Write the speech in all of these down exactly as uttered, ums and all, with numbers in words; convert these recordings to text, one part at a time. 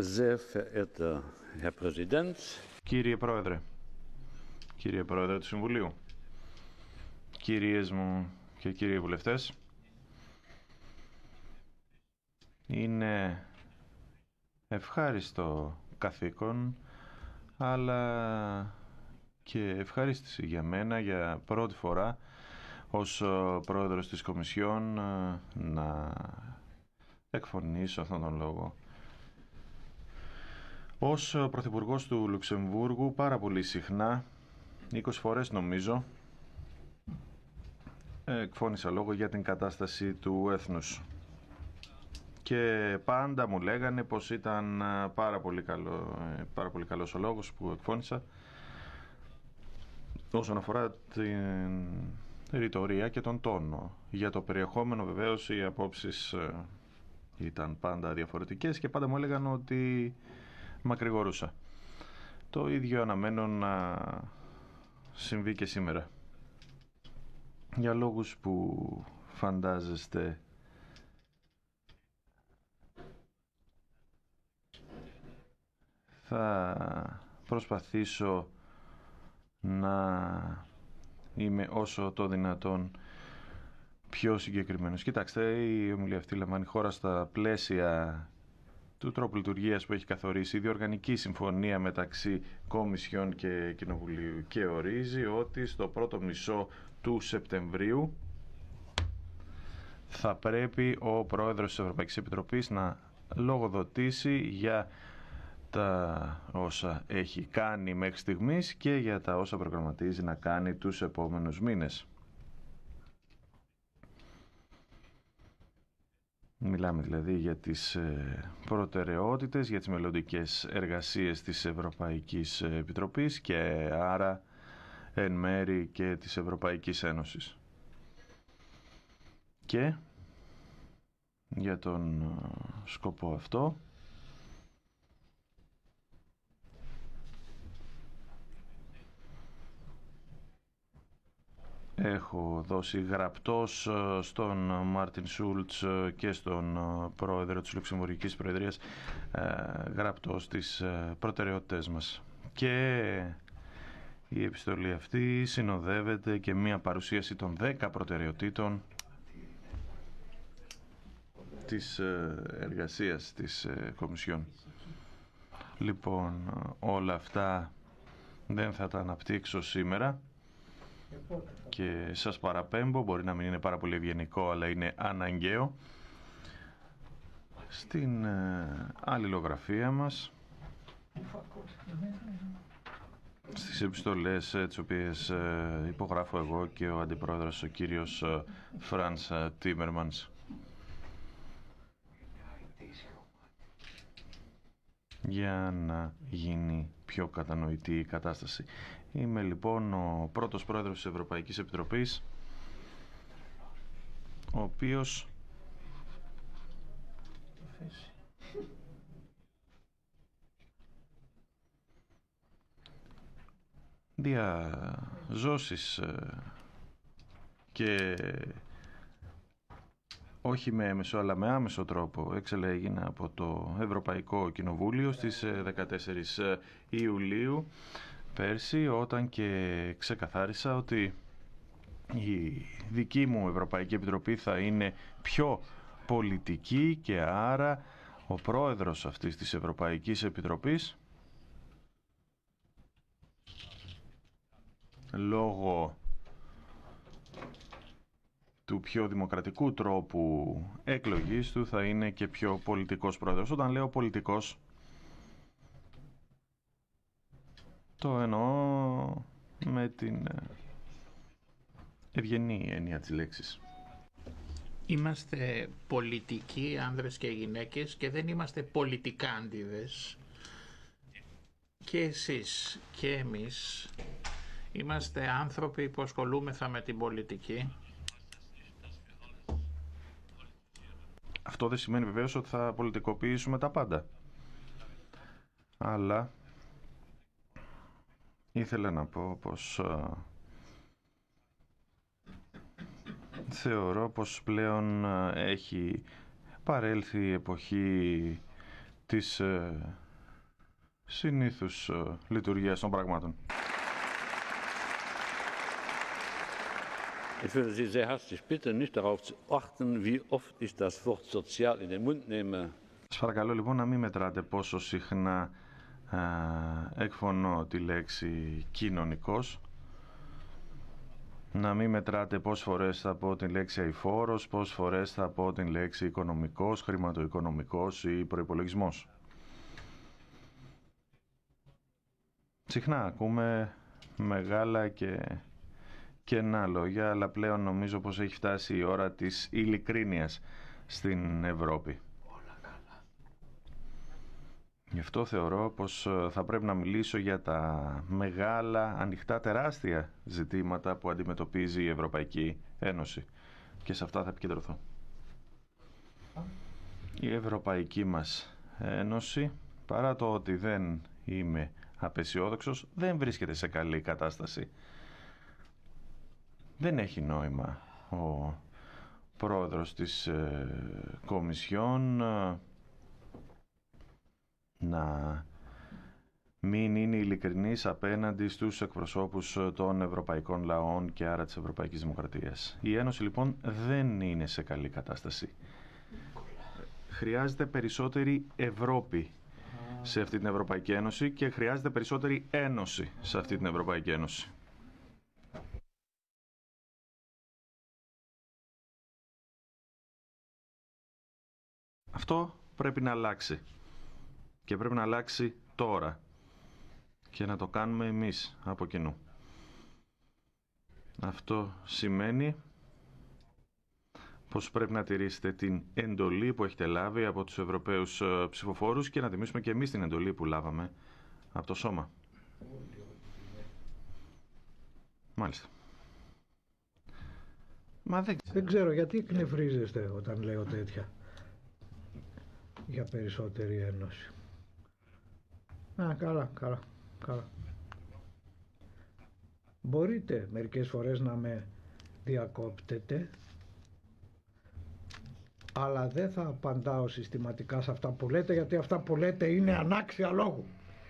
Sehr verehrter Herr Präsident. Κύριε Πρόεδρε, κύριε Πρόεδρε του Συμβουλίου, κυρίες μου και κύριοι βουλευτές, είναι ευχάριστο καθήκον, αλλά και ευχαρίστηση για μένα για πρώτη φορά ως πρόεδρος της Κομισιόν να εκφωνήσω αυτόν τον λόγο. Ως πρωθυπουργός του Λουξεμβούργου πάρα πολύ συχνά, είκοσι φορές νομίζω, εκφώνησα λόγο για την κατάσταση του έθνους. Και πάντα μου λέγανε πως ήταν πάρα πολύ, καλό, πάρα πολύ καλός ο λόγος που εκφώνησα όσον αφορά την ρητορία και τον τόνο. Για το περιεχόμενο βεβαίως οι απόψεις ήταν πάντα διαφορετικές και πάντα μου έλεγαν ότι μακρηγορούσα. Το ίδιο αναμένω να συμβεί και σήμερα. Για λόγους που φαντάζεστε θα προσπαθήσω να είμαι όσο το δυνατόν πιο συγκεκριμένος. Κοιτάξτε, η ομιλία αυτή λαμβάνει χώρα στα πλαίσια του τρόπου λειτουργίας που έχει καθορίσει η διοργανική συμφωνία μεταξύ Κομισιόν και Κοινοβουλίου και ορίζει ότι στο πρώτο μισό του Σεπτεμβρίου θα πρέπει ο Πρόεδρος της Ευρωπαϊκής Επιτροπής να λογοδοτήσει για τα όσα έχει κάνει μέχρι στιγμής και για τα όσα προγραμματίζει να κάνει τους επόμενους μήνες. Μιλάμε δηλαδή για τις προτεραιότητες, για τις μελλοντικές εργασίες της Ευρωπαϊκής Επιτροπής και άρα εν μέρη και της Ευρωπαϊκής Ένωσης. Και για τον σκοπό αυτό έχω δώσει γραπτός στον Μάρτιν Σούλτς και στον πρόεδρο της Λουξεμβουργικής Προεδρίας γραπτός τις προτεραιότητες μας. Και η επιστολή αυτή συνοδεύεται και μία παρουσίαση των δέκα προτεραιοτήτων της εργασίας της Κομισιόν. Λοιπόν, όλα αυτά δεν θα τα αναπτύξω σήμερα και σας παραπέμπω, μπορεί να μην είναι πάρα πολύ ευγενικό αλλά είναι αναγκαίο, στην αλληλογραφία μας, στις επιστολές τις οποίες υπογράφω εγώ και ο Αντιπρόεδρος ο κύριος Φρανς Τίμερμανς. Για να γίνει πιο κατανοητή η κατάσταση. Είμαι λοιπόν ο πρώτος πρόεδρος της Ευρωπαϊκής Επιτροπής, ο οποίος διαζώσεις και όχι με έμεσο αλλά με άμεσο τρόπο εξελέγην από το Ευρωπαϊκό Κοινοβούλιο στις δεκατέσσερις Ιουλίου πέρσι, όταν και ξεκαθάρισα ότι η δική μου Ευρωπαϊκή Επιτροπή θα είναι πιο πολιτική και άρα ο πρόεδρος αυτής της Ευρωπαϊκής Επιτροπής, λόγω του πιο δημοκρατικού τρόπου εκλογής του, θα είναι και πιο πολιτικός πρόεδρος. Όταν λέω πολιτικός, το εννοώ με την ευγενή έννοια της λέξης. Είμαστε πολιτικοί άνδρες και γυναίκες και δεν είμαστε πολιτικάντιδες. Και εσείς και εμείς είμαστε άνθρωποι που ασχολούμεθα με την πολιτική. Αυτό δεν σημαίνει βεβαίως ότι θα πολιτικοποιήσουμε τα πάντα. Αλλά ήθελα να πω πως α, θεωρώ πως πλέον α, έχει παρέλθει η εποχή της ε, συνήθους ε, λειτουργίας των πραγμάτων. Ich würde Sie sehr herzlich bitten, nicht darauf zu achten, wie oft ich das Wort sozial in den Mund nehme. Σας παρακαλώ λοιπόν να μην μετράτε πόσο συχνά α, εκφωνώ τη λέξη κοινωνικός, να μην μετράτε πόσες φορές θα πω την λέξη αειφόρος, πόσες φορές θα πω την λέξη οικονομικός, χρηματοοικονομικός ή προϋπολογισμός. Συχνά ακούμε μεγάλα και κενά λόγια, αλλά πλέον νομίζω πως έχει φτάσει η ώρα της ειλικρίνειας στην Ευρώπη. Γι' αυτό θεωρώ πως θα πρέπει να μιλήσω για τα μεγάλα, ανοιχτά, τεράστια ζητήματα που αντιμετωπίζει η Ευρωπαϊκή Ένωση. Και σε αυτά θα επικεντρωθώ. Η Ευρωπαϊκή μας Ένωση, παρά το ότι δεν είμαι απεσιόδοξος, δεν βρίσκεται σε καλή κατάσταση. Δεν έχει νόημα ο πρόεδρος της ε, Κομισιόν ε, να μην είναι ειλικρινής απέναντι στους εκπροσώπους των ευρωπαϊκών λαών και άρα της Ευρωπαϊκής Δημοκρατίας. Η Ένωση λοιπόν δεν είναι σε καλή κατάσταση. Χρειάζεται περισσότερη Ευρώπη σε αυτή την Ευρωπαϊκή Ένωση και χρειάζεται περισσότερη Ένωση σε αυτή την Ευρωπαϊκή Ένωση. Αυτό πρέπει να αλλάξει. Και πρέπει να αλλάξει τώρα. Και να το κάνουμε εμείς από κοινού. Αυτό σημαίνει πως πρέπει να τηρήσετε την εντολή που έχετε λάβει από τους Ευρωπαίους ψηφοφόρους και να τιμήσουμε και εμείς την εντολή που λάβαμε από το σώμα. Μάλιστα. Μα δεν... δεν ξέρω γιατί εκνευρίζεστε όταν λέω τέτοια για περισσότερη ένωση. Α, καλά, καλά, καλά. Μπορείτε μερικές φορές να με διακόπτετε, αλλά δεν θα απαντάω συστηματικά σε αυτά που λέτε, γιατί αυτά που λέτε είναι ανάξια λόγου.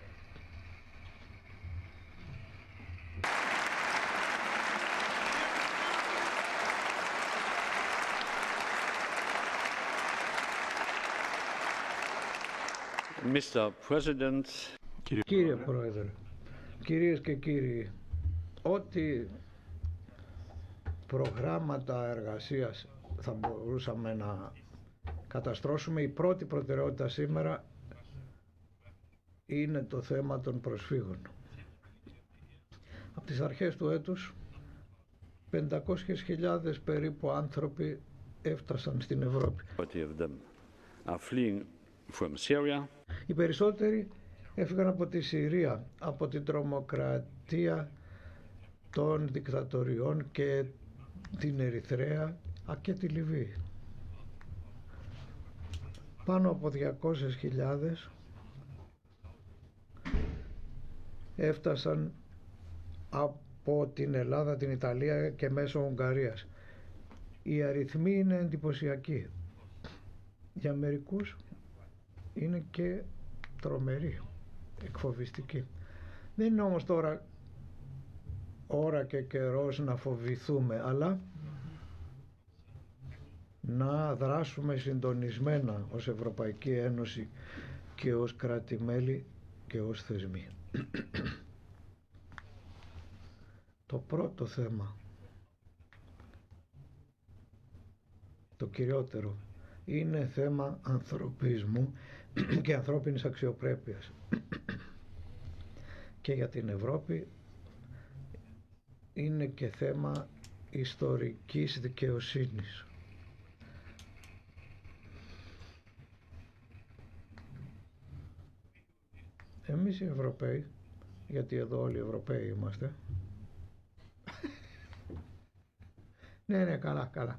Mister President. Κύριε, Κύριε Πρόεδρε, κυρίες και κύριοι, ό,τι προγράμματα εργασίας θα μπορούσαμε να καταστρώσουμε, η πρώτη προτεραιότητα σήμερα είναι το θέμα των προσφύγων. Από τις αρχές του έτους πεντακόσιες χιλιάδες περίπου άνθρωποι έφτασαν στην Ευρώπη. Οι περισσότεροι έφυγαν από τη Συρία, από την τρομοκρατία των δικτατοριών και την Ερυθρέα και τη Λιβύη. Πάνω από διακόσιες χιλιάδες έφτασαν από την Ελλάδα, την Ιταλία και μέσω Ουγγαρίας. Οι αριθμοί είναι εντυπωσιακοί. Για μερικούς είναι και τρομεροί, εκφοβιστικοί. Δεν είναι όμως τώρα ώρα και καιρός να φοβηθούμε, αλλά να δράσουμε συντονισμένα ως Ευρωπαϊκή Ένωση και ως κράτη-μέλη και ως θεσμοί. Το πρώτο θέμα, το κυριότερο, είναι θέμα ανθρωπισμού και ανθρώπινης αξιοπρέπειας. Και για την Ευρώπη είναι και θέμα ιστορικής δικαιοσύνης. Εμείς οι Ευρωπαίοι, γιατί εδώ όλοι οι Ευρωπαίοι είμαστε, ναι, ναι, καλά, καλά.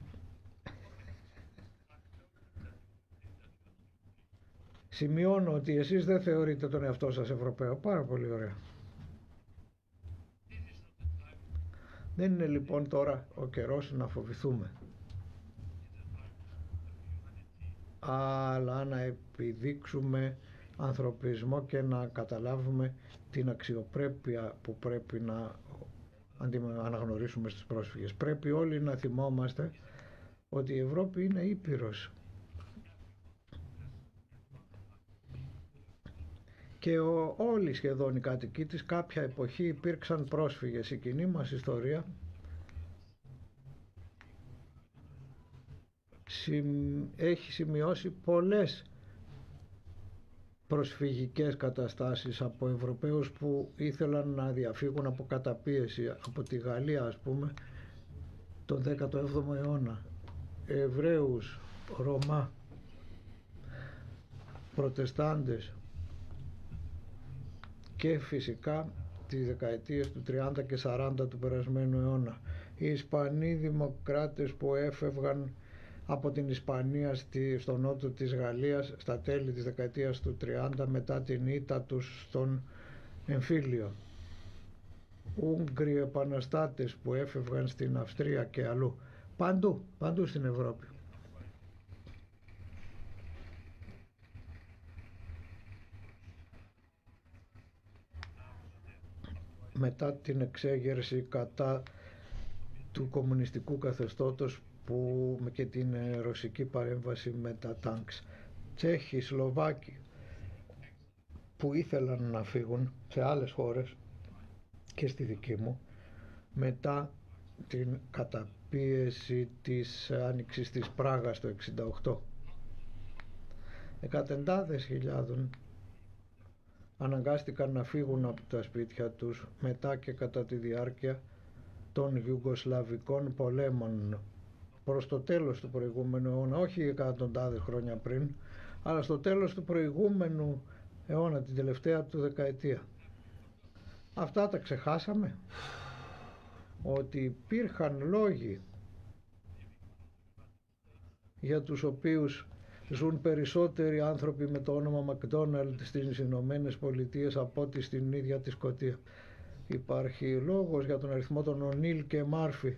Σημειώνω ότι εσείς δεν θεωρείτε τον εαυτό σας Ευρωπαίο. Πάρα πολύ ωραία. Δεν είναι λοιπόν τώρα ο καιρός να φοβηθούμε. αλλά να επιδείξουμε ανθρωπισμό και να καταλάβουμε την αξιοπρέπεια που πρέπει να αναγνωρίσουμε στους πρόσφυγες. Πρέπει όλοι να θυμόμαστε ότι η Ευρώπη είναι ήπειρος και ο, όλοι σχεδόν οι κάτοικοι της κάποια εποχή υπήρξαν πρόσφυγες. Η κοινή μας ιστορία έχει σημειώσει πολλές προσφυγικές καταστάσεις από Ευρωπαίους που ήθελαν να διαφύγουν από καταπίεση, από τη Γαλλία ας πούμε τον δέκατο έβδομο αιώνα, Εβραίους, Ρωμά, Προτεστάντες και φυσικά τις δεκαετίες του τριάντα και σαράντα του περασμένου αιώνα οι Ισπανοί δημοκράτες που έφευγαν από την Ισπανία στη, στο νότο της Γαλλίας στα τέλη της δεκαετίας του τριάντα μετά την ήττα τους στον εμφύλιο. Ούγγροι επαναστάτες που έφευγαν στην Αυστρία και αλλού. Παντού, παντού στην Ευρώπη. Μετά την εξέγερση κατά του κομμουνιστικού καθεστώτος που και την ρωσική παρέμβαση με τα τάγκς. Τσέχοι, Σλοβάκοι που ήθελαν να φύγουν σε άλλες χώρες και στη δική μου μετά την καταπίεση της άνοιξης της Πράγας το εξήντα οκτώ. Εκατοντάδες χιλιάδων αναγκάστηκαν να φύγουν από τα σπίτια τους μετά και κατά τη διάρκεια των Ιουγκοσλαβικών πολέμων προς το τέλος του προηγούμενου αιώνα, όχι εκατοντάδες χρόνια πριν, αλλά στο τέλος του προηγούμενου αιώνα, την τελευταία του δεκαετία. Αυτά τα ξεχάσαμε, ότι υπήρχαν λόγοι για τους οποίους ζουν περισσότεροι άνθρωποι με το όνομα Μακδόναλντ στις Ηνωμένες Πολιτείες από ότι στην ίδια τη Σκωτία. Υπάρχει λόγος για τον αριθμό των Ονίλ και Μάρφι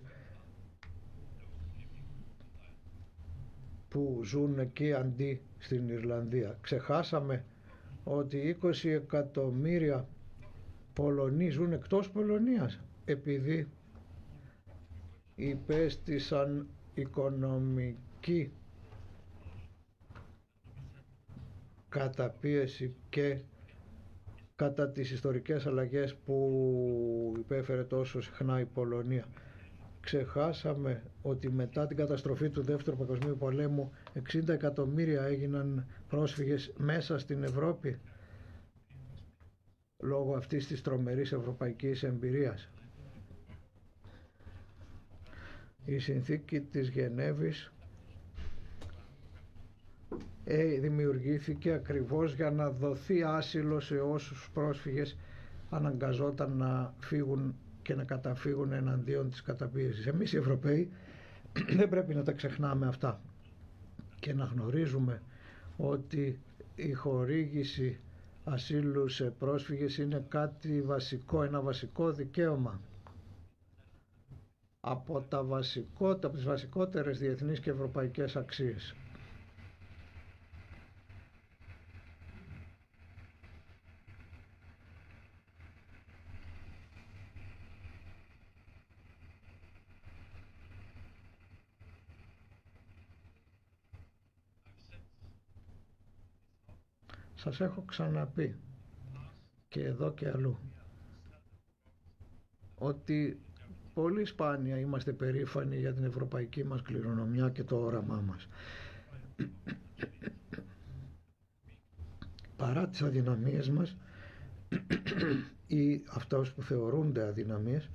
που ζουν εκεί αντί στην Ιρλανδία. Ξεχάσαμε ότι είκοσι εκατομμύρια Πολωνοί ζουν εκτός Πολωνίας επειδή υπέστησαν οικονομική καταπίεση και κατά τις ιστορικές αλλαγές που υπέφερε τόσο συχνά η Πολωνία. Ξεχάσαμε ότι μετά την καταστροφή του Δεύτερου Παγκοσμίου Πολέμου εξήντα εκατομμύρια έγιναν πρόσφυγες μέσα στην Ευρώπη λόγω αυτής της τρομερής ευρωπαϊκής εμπειρίας. Η συνθήκη της Γενέβης δημιουργήθηκε ακριβώς για να δοθεί άσυλο σε όσους πρόσφυγες αναγκαζόταν να φύγουν και να καταφύγουν εναντίον της καταπίεσης. Εμείς οι Ευρωπαίοι δεν πρέπει να τα ξεχνάμε αυτά και να γνωρίζουμε ότι η χορήγηση ασύλου σε πρόσφυγες είναι κάτι βασικό, ένα βασικό δικαίωμα από, τα βασικό, από τις βασικότερες διεθνείς και ευρωπαϊκές αξίες. Σας έχω ξαναπεί και εδώ και αλλού ότι πολύ σπάνια είμαστε περήφανοι για την ευρωπαϊκή μας κληρονομιά και το όραμά μας. Παρά τις αδυναμίες μας ή αυτά που θεωρούνται αδυναμίες,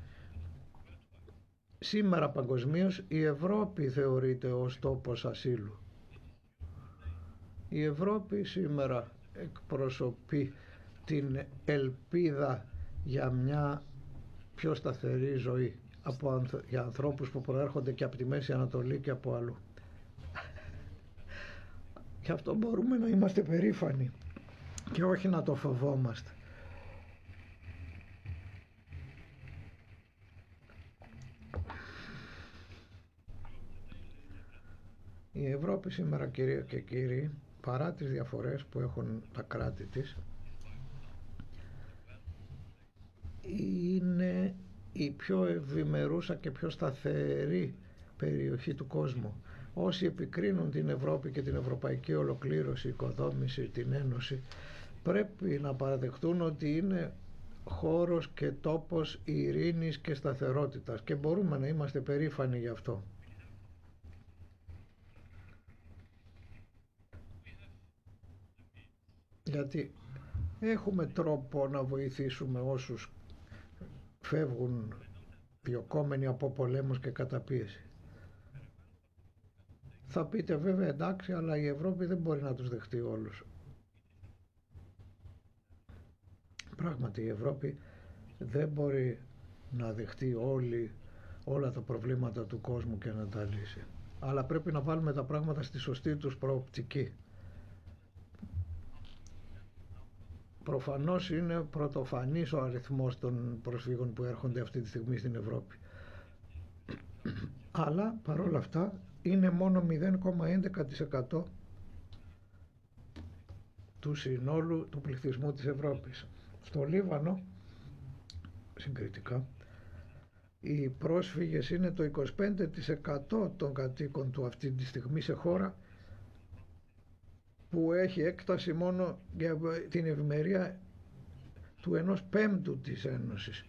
σήμερα παγκοσμίως η Ευρώπη θεωρείται ως τόπος ασύλου. Η Ευρώπη σήμερα εκπροσωπεί την ελπίδα για μια πιο σταθερή ζωή από, για ανθρώπους που προέρχονται και από τη Μέση Ανατολή και από αλλού. Γι' αυτό μπορούμε να είμαστε περήφανοι και όχι να το φοβόμαστε. Η Ευρώπη σήμερα, κυρίες και κύριοι, παρά τις διαφορές που έχουν τα κράτη της, είναι η πιο ευημερούσα και πιο σταθερή περιοχή του κόσμου. Όσοι επικρίνουν την Ευρώπη και την ευρωπαϊκή ολοκλήρωση, οικοδόμηση, την Ένωση, πρέπει να παραδεχτούν ότι είναι χώρος και τόπος ειρήνης και σταθερότητας και μπορούμε να είμαστε περήφανοι γι' αυτό. Γιατί έχουμε τρόπο να βοηθήσουμε όσους φεύγουν διωκόμενοι από πολέμους και καταπίεση. Θα πείτε βέβαια εντάξει, αλλά η Ευρώπη δεν μπορεί να τους δεχτεί όλους. Πράγματι η Ευρώπη δεν μπορεί να δεχτεί όλοι, όλα τα προβλήματα του κόσμου και να τα λύσει. Αλλά πρέπει να βάλουμε τα πράγματα στη σωστή τους προοπτική. Προφανώς είναι πρωτοφανής ο αριθμός των προσφύγων που έρχονται αυτή τη στιγμή στην Ευρώπη. Αλλά παρόλα αυτά είναι μόνο μηδέν κόμμα έντεκα τοις εκατό του συνόλου του πληθυσμού της Ευρώπης. Στο Λίβανο, συγκριτικά, οι πρόσφυγες είναι το είκοσι πέντε τοις εκατό των κατοίκων του αυτή τη στιγμή σε χώρα που έχει έκταση μόνο για την ευημερία του ενός πέμπτου της Ένωσης.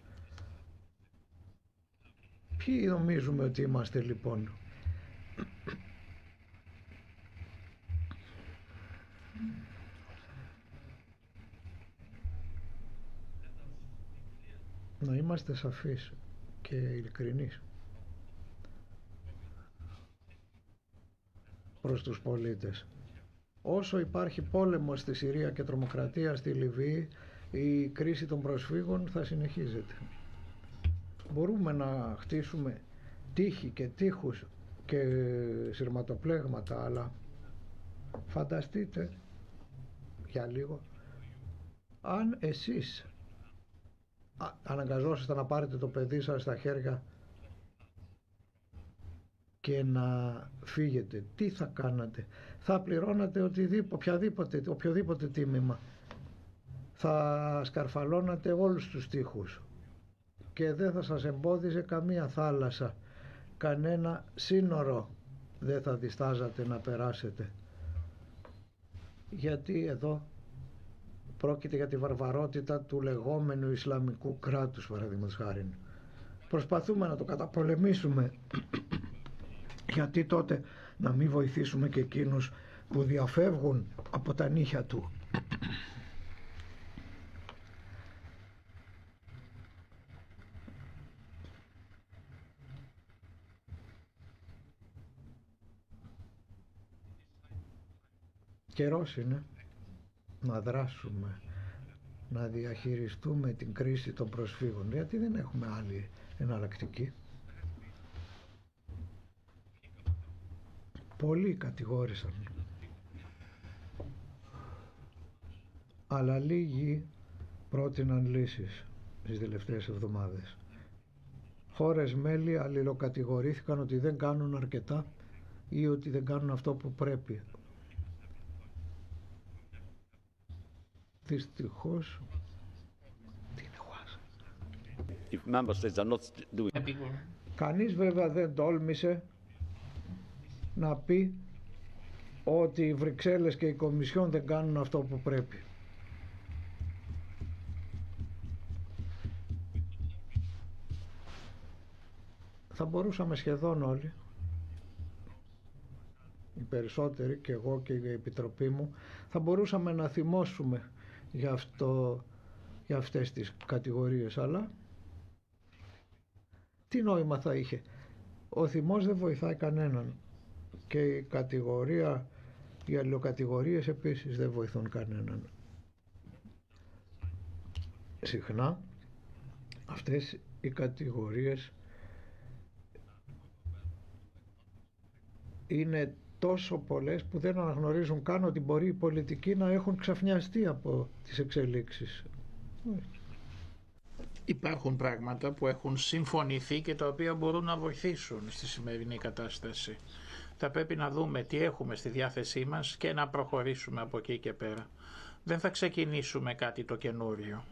Ποιοι νομίζουμε ότι είμαστε λοιπόν? Να είμαστε σαφείς και ειλικρινείς προς τους πολίτες. Όσο υπάρχει πόλεμος στη Συρία και τρομοκρατία στη Λιβύη, η κρίση των προσφύγων θα συνεχίζεται. Μπορούμε να χτίσουμε τείχη και τείχους και σειρματοπλέγματα, αλλά φανταστείτε για λίγο αν εσείς αναγκαζόσαστε να πάρετε το παιδί σας στα χέρια και να φύγετε, τι θα κάνατε? Θα πληρώνατε οτιδήποτε, οποιαδήποτε, οποιοδήποτε τίμημα. Θα σκαρφαλώνατε όλους τους τοίχους και δεν θα σας εμπόδιζε καμία θάλασσα, κανένα σύνορο δεν θα διστάζατε να περάσετε. Γιατί εδώ πρόκειται για τη βαρβαρότητα του λεγόμενου Ισλαμικού κράτους, παραδείγματος χάριν. Προσπαθούμε να το καταπολεμήσουμε. Γιατί τότε να μην βοηθήσουμε και εκείνους που διαφεύγουν από τα νύχια του? Καιρός είναι να δράσουμε, να διαχειριστούμε την κρίση των προσφύγων, γιατί δεν έχουμε άλλη εναλλακτική. Πολλοί κατηγόρησαν, αλλά λίγοι πρότειναν λύσεις τις τελευταίες εβδομάδες. Χώρες μέλη αλληλοκατηγορήθηκαν ότι δεν κάνουν αρκετά ή ότι δεν κάνουν αυτό που πρέπει. Δυστυχώς κανείς βέβαια δεν τόλμησε να πει ότι οι Βρυξέλλες και η Κομισιόν δεν κάνουν αυτό που πρέπει. Θα μπορούσαμε σχεδόν όλοι, οι περισσότεροι και εγώ και η Επιτροπή μου, θα μπορούσαμε να θυμώσουμε για, αυτό, για αυτές τις κατηγορίες, αλλά τι νόημα θα είχε? Ο θυμός δεν βοηθάει κανέναν και η κατηγορία, οι αλληλοκατηγορίες επίσης δεν βοηθούν κανέναν. Συχνά αυτές οι κατηγορίες είναι τόσο πολλές που δεν αναγνωρίζουν καν ότι μπορεί οι πολιτικοί να έχουν ξαφνιαστεί από τις εξελίξεις. Υπάρχουν πράγματα που έχουν συμφωνηθεί και τα οποία μπορούν να βοηθήσουν στη σημερινή κατάσταση. Θα πρέπει να δούμε τι έχουμε στη διάθεσή μας και να προχωρήσουμε από εκεί και πέρα. Δεν θα ξεκινήσουμε κάτι το καινούριο.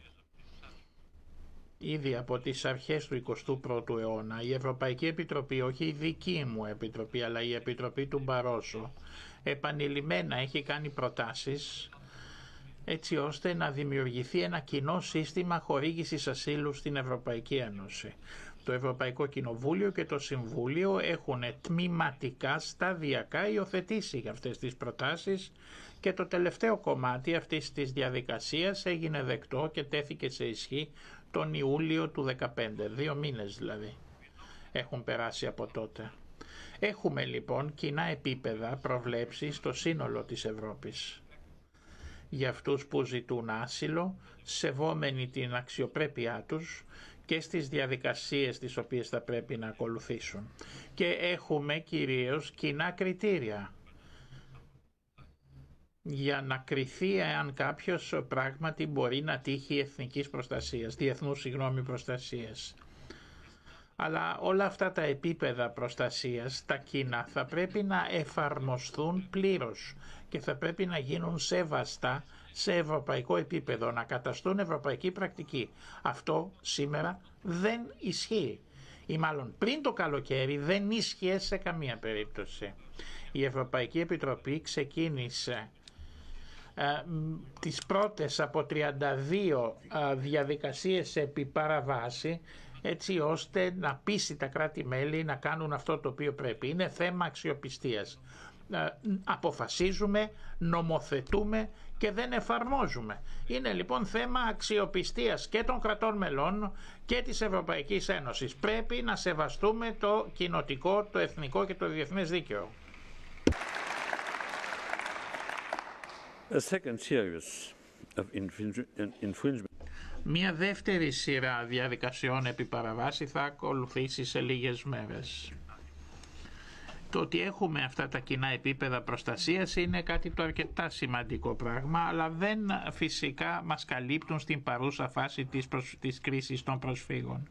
Ήδη από τις αρχές του εικοστού πρώτου αιώνα η Ευρωπαϊκή Επιτροπή, όχι η δική μου Επιτροπή αλλά η Επιτροπή του Μπαρόσο, επανειλημμένα έχει κάνει προτάσεις έτσι ώστε να δημιουργηθεί ένα κοινό σύστημα χορήγησης ασύλου στην Ευρωπαϊκή Ένωση. Το Ευρωπαϊκό Κοινοβούλιο και το Συμβούλιο έχουν τμηματικά, σταδιακά υιοθετήσει αυτές τις προτάσεις και το τελευταίο κομμάτι αυτής της διαδικασίας έγινε δεκτό και τέθηκε σε ισχύ τον Ιούλιο του δύο χιλιάδες δεκαπέντε, δύο μήνες δηλαδή έχουν περάσει από τότε. Έχουμε λοιπόν κοινά επίπεδα προβλέψει στο σύνολο της Ευρώπης για αυτούς που ζητούν άσυλο, σεβόμενοι την αξιοπρέπειά τους και στις διαδικασίες τις οποίες θα πρέπει να ακολουθήσουν. Και έχουμε κυρίως κοινά κριτήρια για να κριθεί εάν κάποιος πράγματι μπορεί να τύχει εθνικής προστασίας, διεθνούς συγγνώμη προστασίας. Αλλά όλα αυτά τα επίπεδα προστασίας, τα κοινά, θα πρέπει να εφαρμοστούν πλήρως και θα πρέπει να γίνουν σεβαστά σε ευρωπαϊκό επίπεδο, να καταστούν ευρωπαϊκή πρακτική. Αυτό σήμερα δεν ισχύει. Ή μάλλον πριν το καλοκαίρι δεν ίσχυε σε καμία περίπτωση. Η Ευρωπαϊκή Επιτροπή ξεκίνησε ε, τις πρώτες από τριάντα δύο ε, διαδικασίες επί παραβάση, έτσι ώστε να πείσει τα κράτη-μέλη να κάνουν αυτό το οποίο πρέπει. Είναι θέμα αξιοπιστίας. Ε, αποφασίζουμε, νομοθετούμε και δεν εφαρμόζουμε. Είναι λοιπόν θέμα αξιοπιστίας και των κρατών μελών και της Ευρωπαϊκής Ένωσης. Πρέπει να σεβαστούμε το κοινοτικό, το εθνικό και το διεθνές δίκαιο. A second series of infringement. Μια δεύτερη σειρά διαδικασιών επί παραβάση θα ακολουθήσει σε λίγες μέρες. Το ότι έχουμε αυτά τα κοινά επίπεδα προστασίας είναι κάτι το αρκετά σημαντικό πράγμα, αλλά δεν φυσικά μας καλύπτουν στην παρούσα φάση της, προσ... της κρίσης των προσφύγων.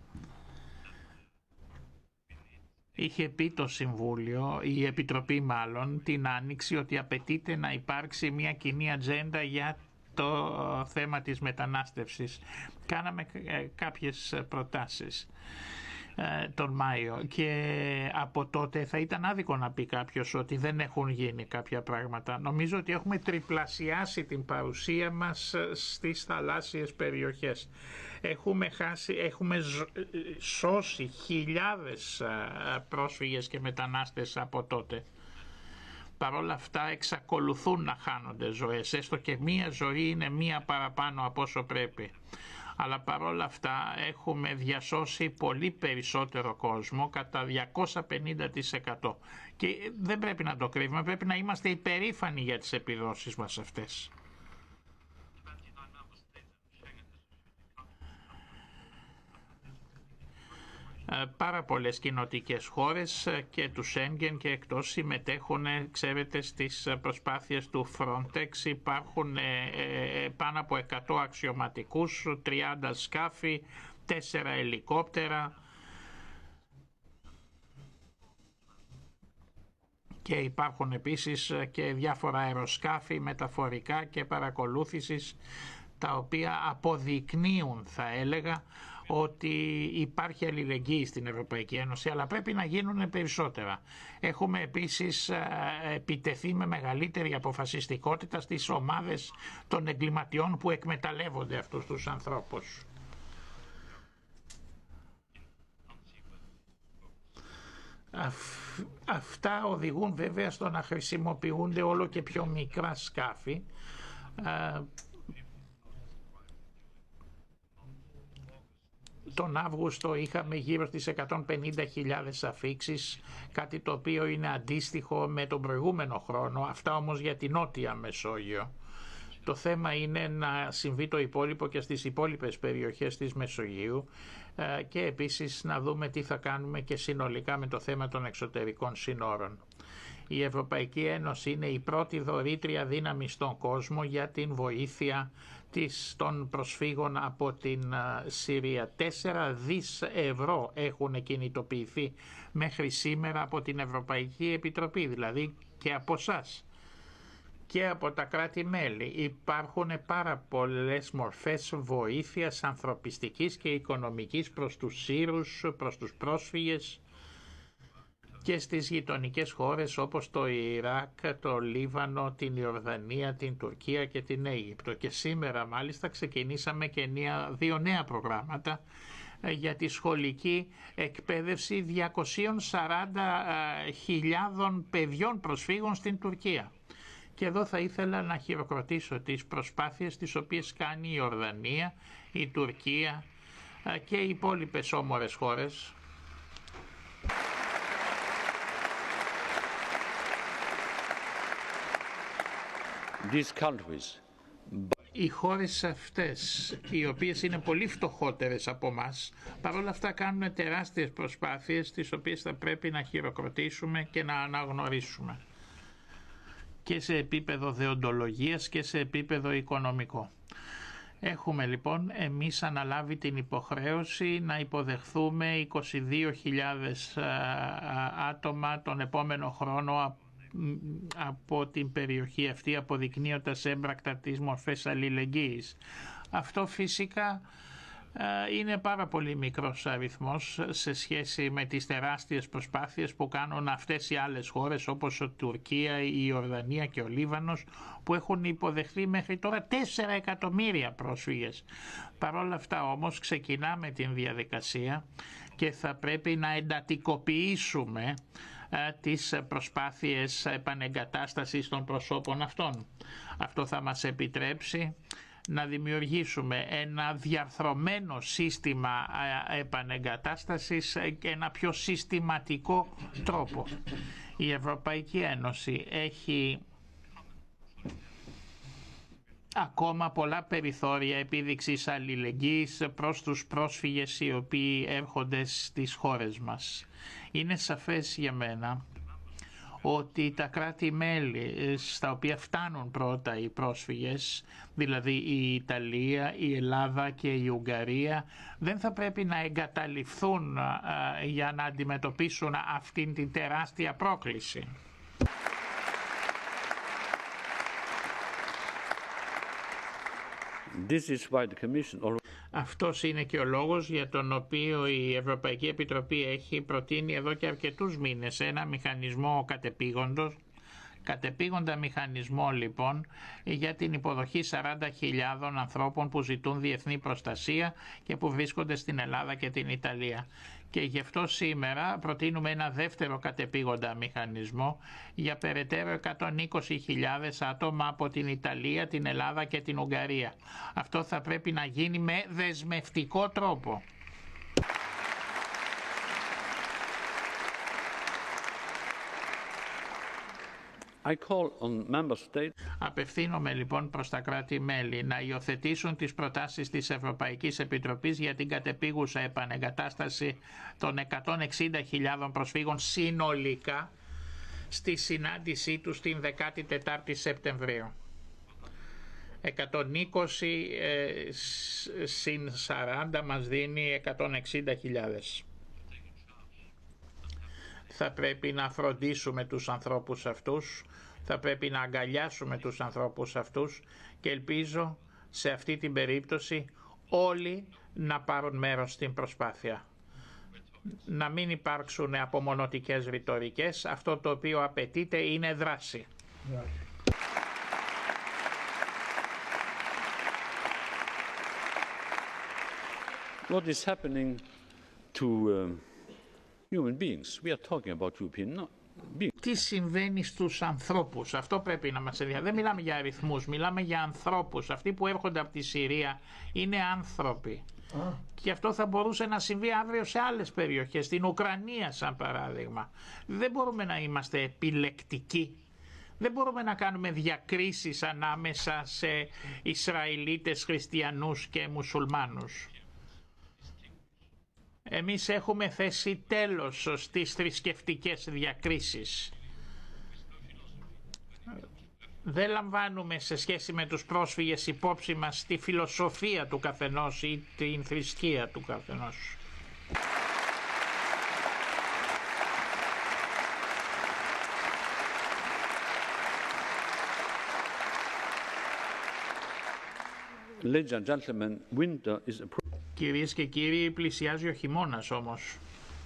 Είχε πει το Συμβούλιο, η Επιτροπή μάλλον, την Άνοιξη ότι απαιτείται να υπάρξει μια κοινή ατζέντα για το θέμα της μετανάστευσης. Κάναμε κάποιες προτάσεις τον Μάιο και από τότε θα ήταν άδικο να πει κάποιος ότι δεν έχουν γίνει κάποια πράγματα. Νομίζω ότι έχουμε τριπλασιάσει την παρουσία μας στις θαλάσσιες περιοχές. Έχουμε, χάσει, έχουμε σώσει χιλιάδες πρόσφυγες και μετανάστες από τότε. Παρ' όλα αυτά εξακολουθούν να χάνονται ζωές, έστω και μία ζωή είναι μία παραπάνω από όσο πρέπει. Αλλά παρόλα αυτά έχουμε διασώσει πολύ περισσότερο κόσμο, κατά διακόσια πενήντα τοις εκατό. Και δεν πρέπει να το κρύβουμε, πρέπει να είμαστε υπερήφανοι για τις επιδόσεις μας αυτές. Πάρα πολλές κοινοτικές χώρες και του Σέγγεν και εκτός συμμετέχουν, ξέρετε, στις προσπάθειες του Frontex. Υπάρχουν πάνω από εκατό αξιωματικούς, τριάντα σκάφη, τέσσερα ελικόπτερα και υπάρχουν επίσης και διάφορα αεροσκάφη μεταφορικά και παρακολούθησης, τα οποία αποδεικνύουν, θα έλεγα, ότι υπάρχει αλληλεγγύη στην Ευρωπαϊκή Ένωση, αλλά πρέπει να γίνουν περισσότερα. Έχουμε επίσης επιτεθεί με μεγαλύτερη αποφασιστικότητα στις ομάδες των εγκληματιών που εκμεταλλεύονται αυτούς τους ανθρώπους. Αυτά οδηγούν βέβαια στο να χρησιμοποιούνται όλο και πιο μικρά σκάφη. Τον Αύγουστο είχαμε γύρω στις εκατόν πενήντα χιλιάδες αφίξεις, κάτι το οποίο είναι αντίστοιχο με τον προηγούμενο χρόνο, αυτά όμως για την Νότια Μεσόγειο. Το θέμα είναι να συμβεί το υπόλοιπο και στις υπόλοιπες περιοχές της Μεσογείου και επίσης να δούμε τι θα κάνουμε και συνολικά με το θέμα των εξωτερικών συνόρων. Η Ευρωπαϊκή Ένωση είναι η πρώτη δωρήτρια δύναμη στον κόσμο για την βοήθεια της, των προσφύγων από την Συρία. Τέσσερα δις ευρώ έχουν κινητοποιηθεί μέχρι σήμερα από την Ευρωπαϊκή Επιτροπή, δηλαδή και από εσάς και από τα κράτη-μέλη. Υπάρχουν πάρα πολλές μορφές βοήθειας ανθρωπιστικής και οικονομικής προς τους Σύρους, προς τους πρόσφυγες και στις γειτονικές χώρες όπως το Ιράκ, το Λίβανο, την Ιορδανία, την Τουρκία και την Αίγυπτο. Και σήμερα μάλιστα ξεκινήσαμε και δύο νέα προγράμματα για τη σχολική εκπαίδευση διακόσιες σαράντα χιλιάδων παιδιών προσφύγων στην Τουρκία. Και εδώ θα ήθελα να χειροκροτήσω τις προσπάθειες τις οποίες κάνει η Ιορδανία, η Τουρκία και οι υπόλοιπες όμορες χώρες These countries. Οι χώρες αυτές, οι οποίες είναι πολύ φτωχότερες από μας, παρόλα αυτά κάνουν τεράστιες προσπάθειες τις οποίες θα πρέπει να χειροκροτήσουμε και να αναγνωρίσουμε και σε επίπεδο δεοντολογίας και σε επίπεδο οικονομικό. Έχουμε λοιπόν εμείς αναλάβει την υποχρέωση να υποδεχθούμε είκοσι δύο χιλιάδες άτομα τον επόμενο χρόνο από την περιοχή αυτή, αποδεικνύοντας έμπρακτα τις μορφές αλληλεγγύης. Αυτό φυσικά είναι πάρα πολύ μικρός αριθμός σε σχέση με τις τεράστιες προσπάθειες που κάνουν αυτές οι άλλες χώρες όπως η Τουρκία, η Ιορδανία και ο Λίβανος, που έχουν υποδεχθεί μέχρι τώρα τέσσερα εκατομμύρια πρόσφυγες. Παρ' όλα αυτά όμως ξεκινάμε την διαδικασία και θα πρέπει να εντατικοποιήσουμε τις προσπάθειες επανεγκατάστασης των προσώπων αυτών. Αυτό θα μας επιτρέψει να δημιουργήσουμε ένα διαρθρωμένο σύστημα επανεγκατάστασης και ένα πιο συστηματικό τρόπο. Η Ευρωπαϊκή Ένωση έχει ακόμα πολλά περιθώρια επίδειξης αλληλεγγύης προς τους πρόσφυγες οι οποίοι έρχονται στις χώρες μας. Είναι σαφές για μένα ότι τα κράτη-μέλη στα οποία φτάνουν πρώτα οι πρόσφυγες, δηλαδή η Ιταλία, η Ελλάδα και η Ουγγαρία, δεν θα πρέπει να εγκαταλειφθούν για να αντιμετωπίσουν αυτήν την τεράστια πρόκληση. This is why the Commission... Αυτός είναι και ο λόγος για τον οποίο η Ευρωπαϊκή Επιτροπή έχει προτείνει εδώ και αρκετούς μήνες ένα μηχανισμό κατεπήγοντος, κατεπήγοντα μηχανισμό λοιπόν για την υποδοχή σαράντα χιλιάδων ανθρώπων που ζητούν διεθνή προστασία και που βρίσκονται στην Ελλάδα και την Ιταλία. Και γι' αυτό σήμερα προτείνουμε ένα δεύτερο κατεπήγοντα μηχανισμό για περαιτέρω εκατόν είκοσι χιλιάδες άτομα από την Ιταλία, την Ελλάδα και την Ουγγαρία. Αυτό θα πρέπει να γίνει με δεσμευτικό τρόπο. I call on member states. Απευθύνομαι λοιπόν προς τα κράτη-μέλη να υιοθετήσουν τις προτάσεις της Ευρωπαϊκής Επιτροπής για την κατεπίγουσα επανεγκατάσταση των εκατόν εξήντα χιλιάδων προσφύγων συνολικά στη συνάντησή τους την δεκάτη τέταρτη Σεπτεμβρίου. εκατόν είκοσι ε, συν σαράντα μας δίνει εκατόν εξήντα χιλιάδες. Θα πρέπει να φροντίσουμε τους ανθρώπους αυτούς, θα πρέπει να αγκαλιάσουμε τους ανθρώπους αυτούς και ελπίζω σε αυτή την περίπτωση όλοι να πάρουν μέρος στην προσπάθεια. Να μην υπάρξουν απομονωτικές ρητορικές, αυτό το οποίο απαιτείται είναι δράση. What is happening to uh... human beings? We are talking about European beings. Τι συμβαίνει στους ανθρώπους, αυτό πρέπει να μας ενδιαφέρει. Δεν μιλάμε για αριθμούς, μιλάμε για ανθρώπους. Αυτοί που έρχονται από τη Συρία είναι άνθρωποι. Ah. Και αυτό θα μπορούσε να συμβεί αύριο σε άλλες περιοχές, στην Ουκρανία σαν παράδειγμα. Δεν μπορούμε να είμαστε επιλεκτικοί. Δεν μπορούμε να κάνουμε διακρίσεις ανάμεσα σε Ισραηλίτες, Χριστιανούς και Μουσουλμάνους. Εμείς έχουμε θέσει τέλος στις θρησκευτικές διακρίσεις. δεν λαμβάνουμε σε σχέση με τους πρόσφυγες υπόψη μας τη φιλοσοφία του καθενός ή την θρησκεία του καθενός. Ladies and gentlemen, winter is a... Κυρίες και κύριοι, πλησιάζει ο χειμώνας όμως.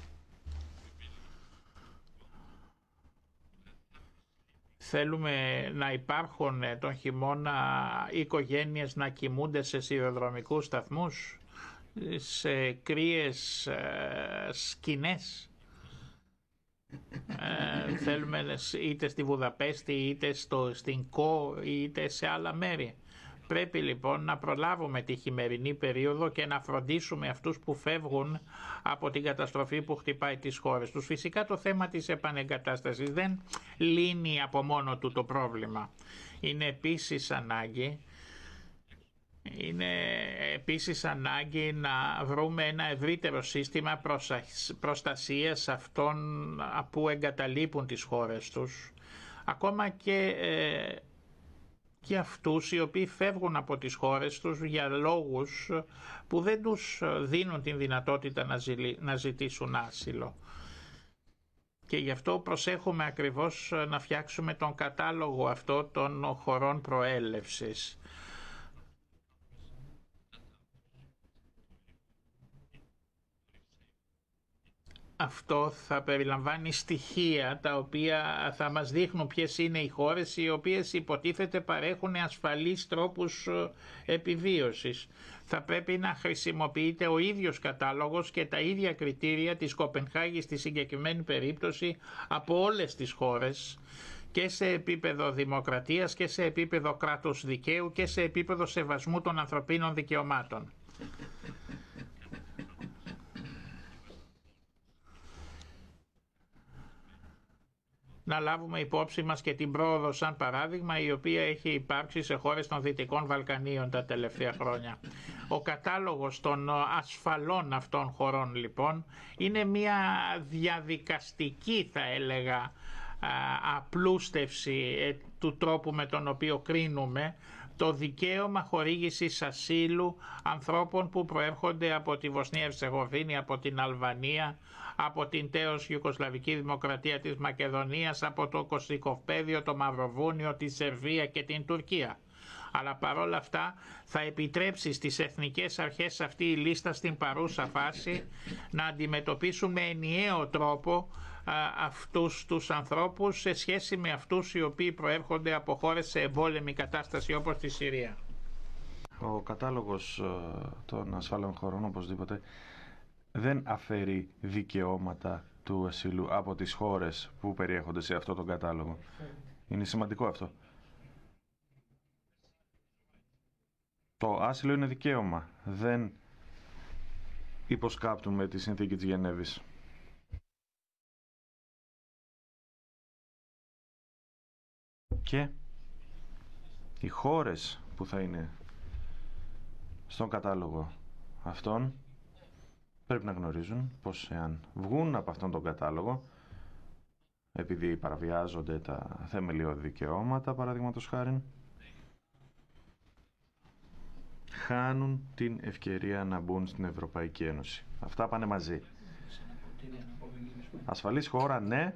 Θέλουμε να υπάρχουν τον χειμώνα οικογένειες να κοιμούνται σε σιδηροδρομικούς σταθμούς, σε κρύες σκηνές. Ε, θέλουμε είτε στη Βουδαπέστη, είτε στο, στην Κο, είτε σε άλλα μέρη. Πρέπει λοιπόν να προλάβουμε τη χειμερινή περίοδο και να φροντίσουμε αυτούς που φεύγουν από την καταστροφή που χτυπάει τις χώρες τους. Φυσικά το θέμα της επανεγκατάστασης δεν λύνει από μόνο του το πρόβλημα. Είναι επίσης ανάγκη, είναι επίσης ανάγκη να βρούμε ένα ευρύτερο σύστημα προστασίας αυτών που εγκαταλείπουν τις χώρες τους. Ακόμα και ε, και αυτούς οι οποίοι φεύγουν από τις χώρες τους για λόγους που δεν τους δίνουν την δυνατότητα να ζητήσουν άσυλο. Και γι' αυτό προσέχουμε ακριβώς να φτιάξουμε τον κατάλογο αυτό των χωρών προέλευσης. Αυτό θα περιλαμβάνει στοιχεία τα οποία θα μας δείχνουν ποιες είναι οι χώρες οι οποίες υποτίθεται παρέχουν ασφαλείς τρόπους επιβίωσης. Θα πρέπει να χρησιμοποιείται ο ίδιος κατάλογος και τα ίδια κριτήρια της Κοπενχάγης στη συγκεκριμένη περίπτωση από όλες τις χώρες, και σε επίπεδο δημοκρατίας και σε επίπεδο κράτους δικαίου και σε επίπεδο σεβασμού των ανθρωπίνων δικαιωμάτων. Να λάβουμε υπόψη μας και την πρόοδο σαν παράδειγμα η οποία έχει υπάρξει σε χώρες των Δυτικών Βαλκανίων τα τελευταία χρόνια. Ο κατάλογος των ασφαλών αυτών χωρών λοιπόν είναι μια διαδικαστική, θα έλεγα, απλούστευση του τρόπου με τον οποίο κρίνουμε το δικαίωμα χορήγησης ασύλου ανθρώπων που προέρχονται από τη Βοσνία Ερζεγοβίνη, από την Αλβανία, από την τέως Ιουγκοσλαβική Δημοκρατία της Μακεδονίας, από το Κωσυφοπαίδιο, το Μαυροβούνιο, τη Σερβία και την Τουρκία. Αλλά παρόλα αυτά θα επιτρέψει στις εθνικές αρχές αυτή η λίστα στην παρούσα φάση να αντιμετωπίσουν με ενιαίο τρόπο α, αυτούς τους ανθρώπους σε σχέση με αυτούς οι οποίοι προέρχονται από χώρες σε εμπόλεμη κατάσταση όπως τη Συρία. Ο κατάλογος των ασφάλων χωρών οπωσδήποτε δεν αφαιρεί δικαιώματα του ασύλου από τις χώρες που περιέχονται σε αυτό τον κατάλογο. Είναι σημαντικό αυτό. Το άσυλο είναι δικαίωμα. Δεν υποσκάπτουμε τη συνθήκη της Γενέβης. Και οι χώρες που θα είναι στον κατάλογο αυτών πρέπει να γνωρίζουν πως εάν βγουν από αυτόν τον κατάλογο, επειδή παραβιάζονται τα θεμελιώδη δικαιώματα, παραδείγματος χάριν, χάνουν την ευκαιρία να μπουν στην Ευρωπαϊκή Ένωση. Αυτά πάνε μαζί. Ασφαλής χώρα, ναι.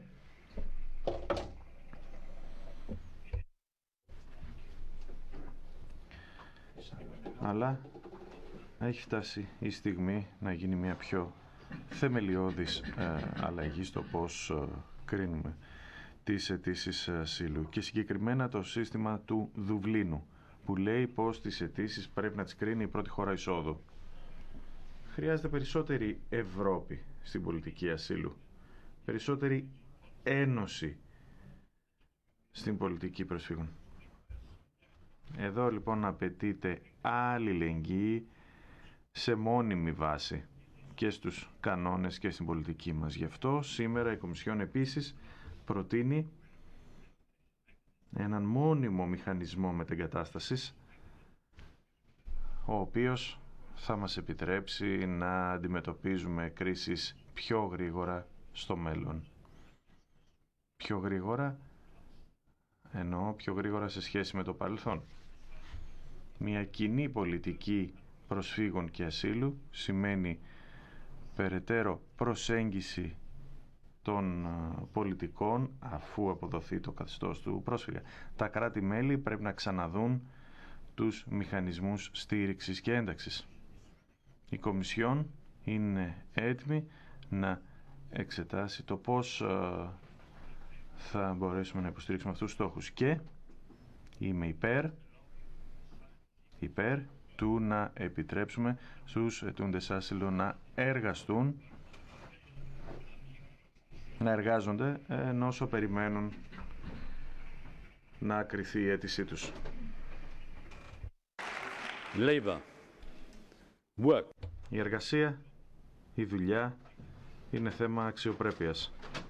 Αλλά έχει φτάσει η στιγμή να γίνει μια πιο θεμελιώδης ε, αλλαγή στο πώς ε, κρίνουμε τις αιτήσεις ασύλου και συγκεκριμένα το σύστημα του Δουβλίνου που λέει πως τις αιτήσεις πρέπει να τις κρίνει η πρώτη χώρα εισόδου. Χρειάζεται περισσότερη Ευρώπη στην πολιτική ασύλου, περισσότερη ένωση στην πολιτική προσφύγων. Εδώ λοιπόν απαιτείται αλληλεγγύη σε μόνιμη βάση και στους κανόνες και στην πολιτική μας. Γι' αυτό σήμερα η Κομισιόν επίσης προτείνει έναν μόνιμο μηχανισμό μετεγκατάστασης, ο οποίος θα μας επιτρέψει να αντιμετωπίζουμε κρίσεις πιο γρήγορα στο μέλλον. Πιο γρήγορα ενώ πιο γρήγορα σε σχέση με το παρελθόν. Μια κοινή πολιτική προσφύγων και ασύλου σημαίνει περαιτέρω προσέγγιση των πολιτικών αφού αποδοθεί το καθεστώς του πρόσφυγα. Τα κράτη-μέλη πρέπει να ξαναδούν τους μηχανισμούς στήριξης και ένταξης. Η Κομισιόν είναι έτοιμη να εξετάσει το πώς θα μπορέσουμε να υποστηρίξουμε αυτούς τους στόχους και είμαι υπέρ, υπέρ του να επιτρέψουμε στους αιτούντες άσυλο να εργαστούν, να εργάζονται ενώ όσο περιμένουν να κριθεί η αίτησή τους. Labor. Work. Η εργασία, η δουλειά είναι θέμα αξιοπρέπειας.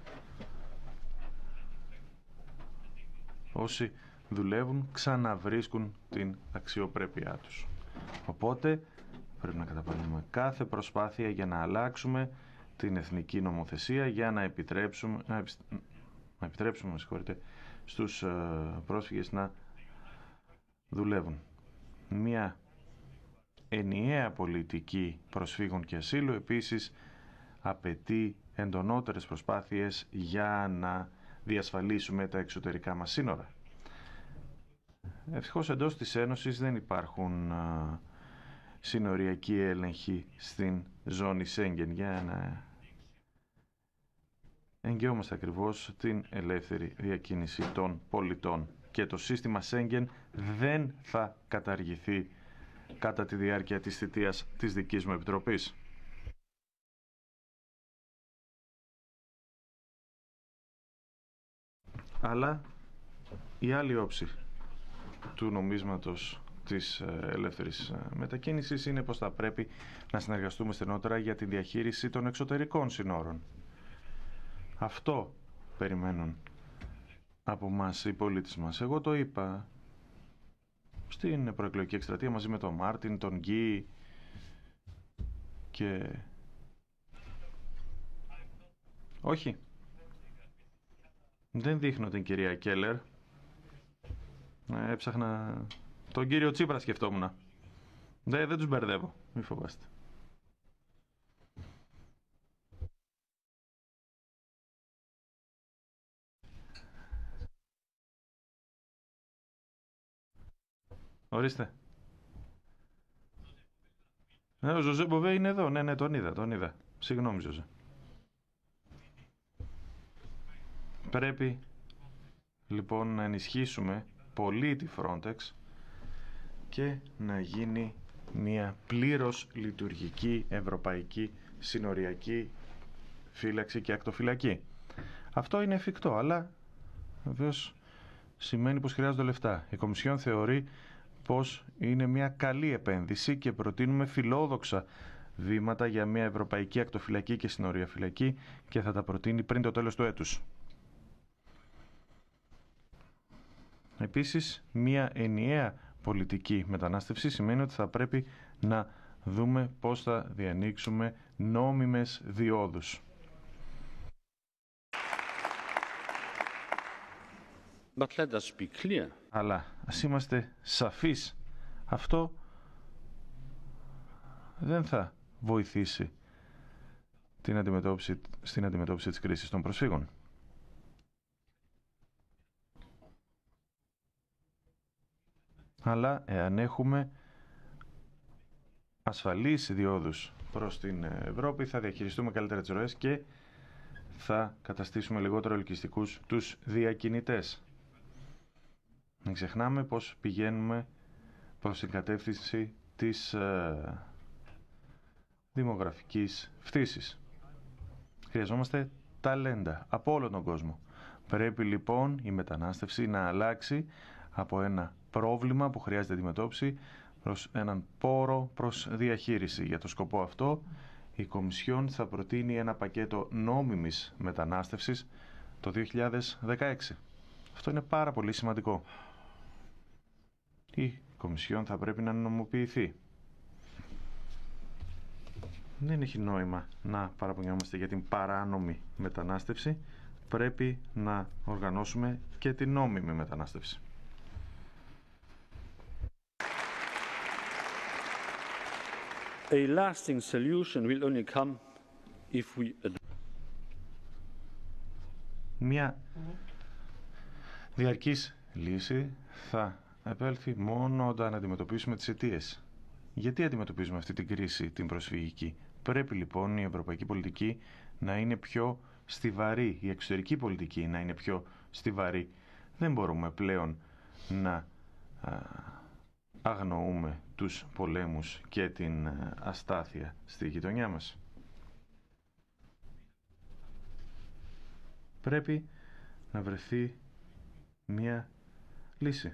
Όσοι δουλεύουν ξαναβρίσκουν την αξιοπρέπειά τους. Οπότε πρέπει να καταβάλουμε κάθε προσπάθεια για να αλλάξουμε την εθνική νομοθεσία για να επιτρέψουμε, να, επι, να επιτρέψουμε με συγχωρείτε, στους πρόσφυγες να δουλεύουν. Μια ενιαία πολιτική προσφύγων και ασύλου επίσης απαιτεί εντονότερες προσπάθειες για να διασφαλίσουμε τα εξωτερικά μας σύνορα. Ευτυχώς εντός της Ένωσης δεν υπάρχουν α, συνοριακοί έλεγχοι στην ζώνη Σέγγεν για να εγγυόμαστε ακριβώς την ελεύθερη διακίνηση των πολιτών και το σύστημα Σέγγεν δεν θα καταργηθεί κατά τη διάρκεια της θητείας της δικής μου επιτροπής. Αλλά η άλλη όψη του νομίσματος της ελεύθερης μετακίνησης είναι πως θα πρέπει να συνεργαστούμε στενότερα για τη διαχείριση των εξωτερικών συνόρων. Αυτό περιμένουν από μας οι πολίτες μας. Εγώ το είπα στην προεκλογική εκστρατεία μαζί με τον Μάρτιν, τον Γκί και... Όχι. Δεν δείχνω την κυρία Κέλλερ. Έψαχνα... Τον κύριο Τσίπρα σκεφτόμουν. Δεν, δεν τους μπερδεύω. Μη φοβάστε. Ορίστε. Ναι, ο Ζωζέ Μποβέ είναι εδώ. Ναι, ναι, τον είδα, τον είδα. Συγγνώμη, Ζωζέ. Πρέπει λοιπόν να ενισχύσουμε πολύ τη Frontex και να γίνει μια πλήρως λειτουργική ευρωπαϊκή συνοριακή φύλαξη και ακτοφυλακή. Αυτό είναι εφικτό, αλλά βεβαίως σημαίνει πως χρειάζονται λεφτά. Η Κομισιόν θεωρεί πως είναι μια καλή επένδυση και προτείνουμε φιλόδοξα βήματα για μια ευρωπαϊκή ακτοφυλακή και συνοριαφυλακή και θα τα προτείνει πριν το τέλος του έτους. Επίσης, μια ενιαία πολιτική μετανάστευση σημαίνει ότι θα πρέπει να δούμε πώς θα διανοίξουμε νόμιμες διόδους. But let us be clear. Αλλά ας είμαστε σαφείς. Αυτό δεν θα βοηθήσει την αντιμετώπιση, στην αντιμετώπιση της κρίσης των προσφύγων. Αλλά εάν έχουμε ασφαλείς διόδους προς την Ευρώπη θα διαχειριστούμε καλύτερα τις ροές και θα καταστήσουμε λιγότερο ελκυστικούς τους διακινητές. Μην ξεχνάμε πως πηγαίνουμε προς την κατεύθυνση της ε, δημογραφικής φτύσης. Χρειαζόμαστε ταλέντα από όλο τον κόσμο. Πρέπει λοιπόν η μετανάστευση να αλλάξει από ένα πρόβλημα που χρειάζεται αντιμετώπιση προς έναν πόρο προς διαχείριση. Για το σκοπό αυτό η Κομισιόν θα προτείνει ένα πακέτο νόμιμης μετανάστευσης το δύο χιλιάδες δεκαέξι. Αυτό είναι πάρα πολύ σημαντικό. Η Κομισιόν θα πρέπει να νομοποιηθεί. Δεν έχει νόημα να παραπονιόμαστε για την παράνομη μετανάστευση πρέπει να οργανώσουμε και την νόμιμη μετανάστευση. A lasting solution will only come if we... Μια διαρκής λύση θα επέλθει μόνο όταν αντιμετωπίσουμε τις αιτίες. Γιατί αντιμετωπίζουμε αυτή την κρίση, την προσφυγική? Πρέπει λοιπόν η ευρωπαϊκή πολιτική να είναι πιο στιβαρή, η εξωτερική πολιτική να είναι πιο στιβαρή. Δεν μπορούμε πλέον να αγνοούμε τους πολέμους και την αστάθεια στη γειτονιά μας. Πρέπει να βρεθεί μια λύση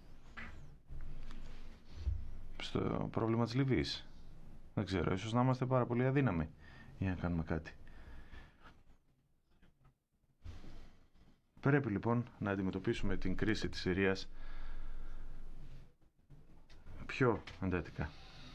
στο πρόβλημα της Λιβύης. Δεν ξέρω, ίσως να είμαστε πάρα πολύ αδύναμοι για να κάνουμε κάτι. Πρέπει λοιπόν να αντιμετωπίσουμε την κρίση της Συρίας πιο εντατικά.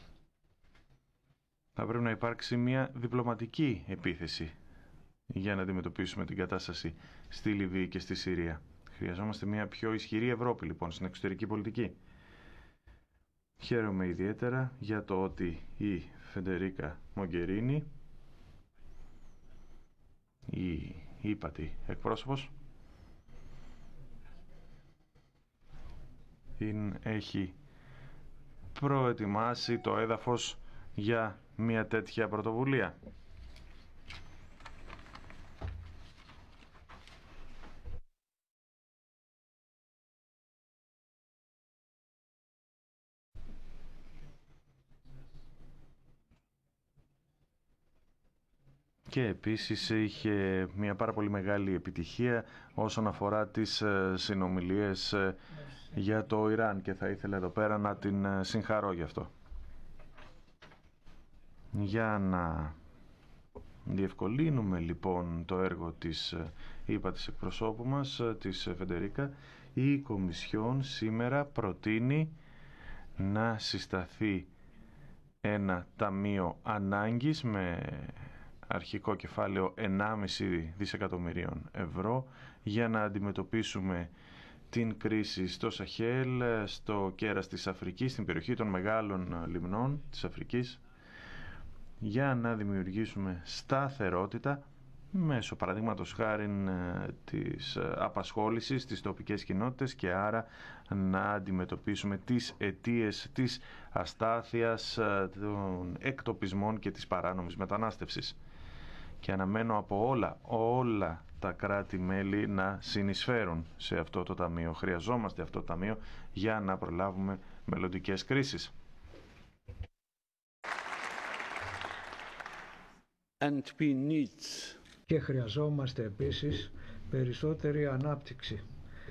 Θα πρέπει να υπάρξει μια διπλωματική επίθεση για να αντιμετωπίσουμε την κατάσταση στη Λιβύη και στη Συρία. Χρειαζόμαστε μια πιο ισχυρή Ευρώπη λοιπόν στην εξωτερική πολιτική. Χαίρομαι ιδιαίτερα για το ότι η Φεντερίκα Μογκερίνη, η ύπατη εκπρόσωπος, έχει προετοιμάσει το έδαφος για μια τέτοια πρωτοβουλία. Και επίσης είχε μια πάρα πολύ μεγάλη επιτυχία όσον αφορά τις συνομιλίες για το Ιράν και θα ήθελα εδώ πέρα να την συγχαρώ γι' αυτό. Για να διευκολύνουμε λοιπόν το έργο της ύπατης εκπροσώπου μας, της Φεντερίκα, η Κομισιόν σήμερα προτείνει να συσταθεί ένα ταμείο ανάγκης με αρχικό κεφάλαιο ενάμιση δισεκατομμυρίων ευρώ για να αντιμετωπίσουμε την κρίση στο Σαχέλ, στο κέρας της Αφρικής, στην περιοχή των μεγάλων λιμνών της Αφρικής, για να δημιουργήσουμε σταθερότητα μέσω παραδείγματος χάριν της απασχόλησης στις τοπικές κοινότητες και άρα να αντιμετωπίσουμε τις αιτίες της αστάθειας, των εκτοπισμών και της παράνομης μετανάστευσης. Και αναμένω από όλα, όλα τα κράτη-μέλη να συνεισφέρουν σε αυτό το ταμείο. Χρειαζόμαστε αυτό το ταμείο για να προλάβουμε μελλοντικές κρίσεις. And we need... Και χρειαζόμαστε επίσης περισσότερη ανάπτυξη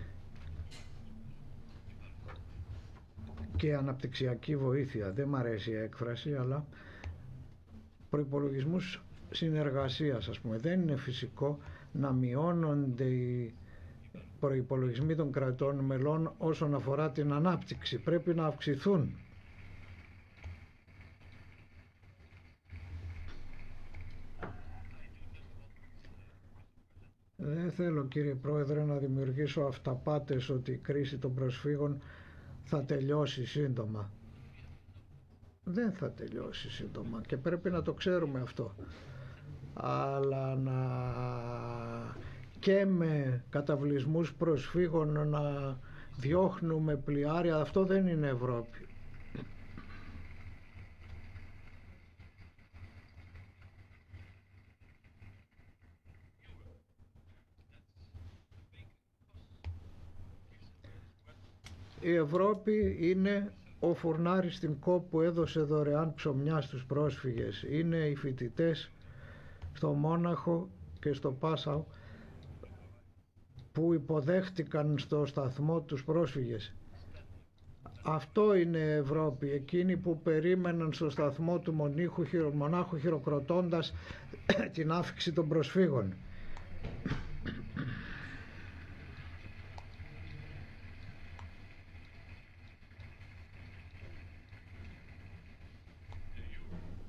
και αναπτυξιακή βοήθεια. Δεν μ' αρέσει η έκφραση, αλλά προϋπολογισμούς συνεργασίας, ας πούμε. Δεν είναι φυσικό να μειώνονται οι προϋπολογισμοί των κρατών μελών όσον αφορά την ανάπτυξη. Πρέπει να αυξηθούν. Δεν θέλω, κύριε Πρόεδρε, να δημιουργήσω αυταπάτες ότι η κρίση των προσφύγων θα τελειώσει σύντομα. Δεν θα τελειώσει σύντομα και πρέπει να το ξέρουμε αυτό. Αλλά να και με καταβλισμούς προσφύγων να διώχνουμε πλοιάρια, αυτό δεν είναι Ευρώπη. Η Ευρώπη είναι ο φουρνάρης στην ΚΟΠ που έδωσε δωρεάν ψωμιά στους πρόσφυγες. Είναι οι φοιτητές στο Μόναχο και στο Πάσαου που υποδέχτηκαν στο σταθμό τους πρόσφυγες. Αυτό είναι Ευρώπη, εκείνοι που περίμεναν στο σταθμό του μονίχου, μονάχου χειροκροτώντας την άφιξη των προσφύγων.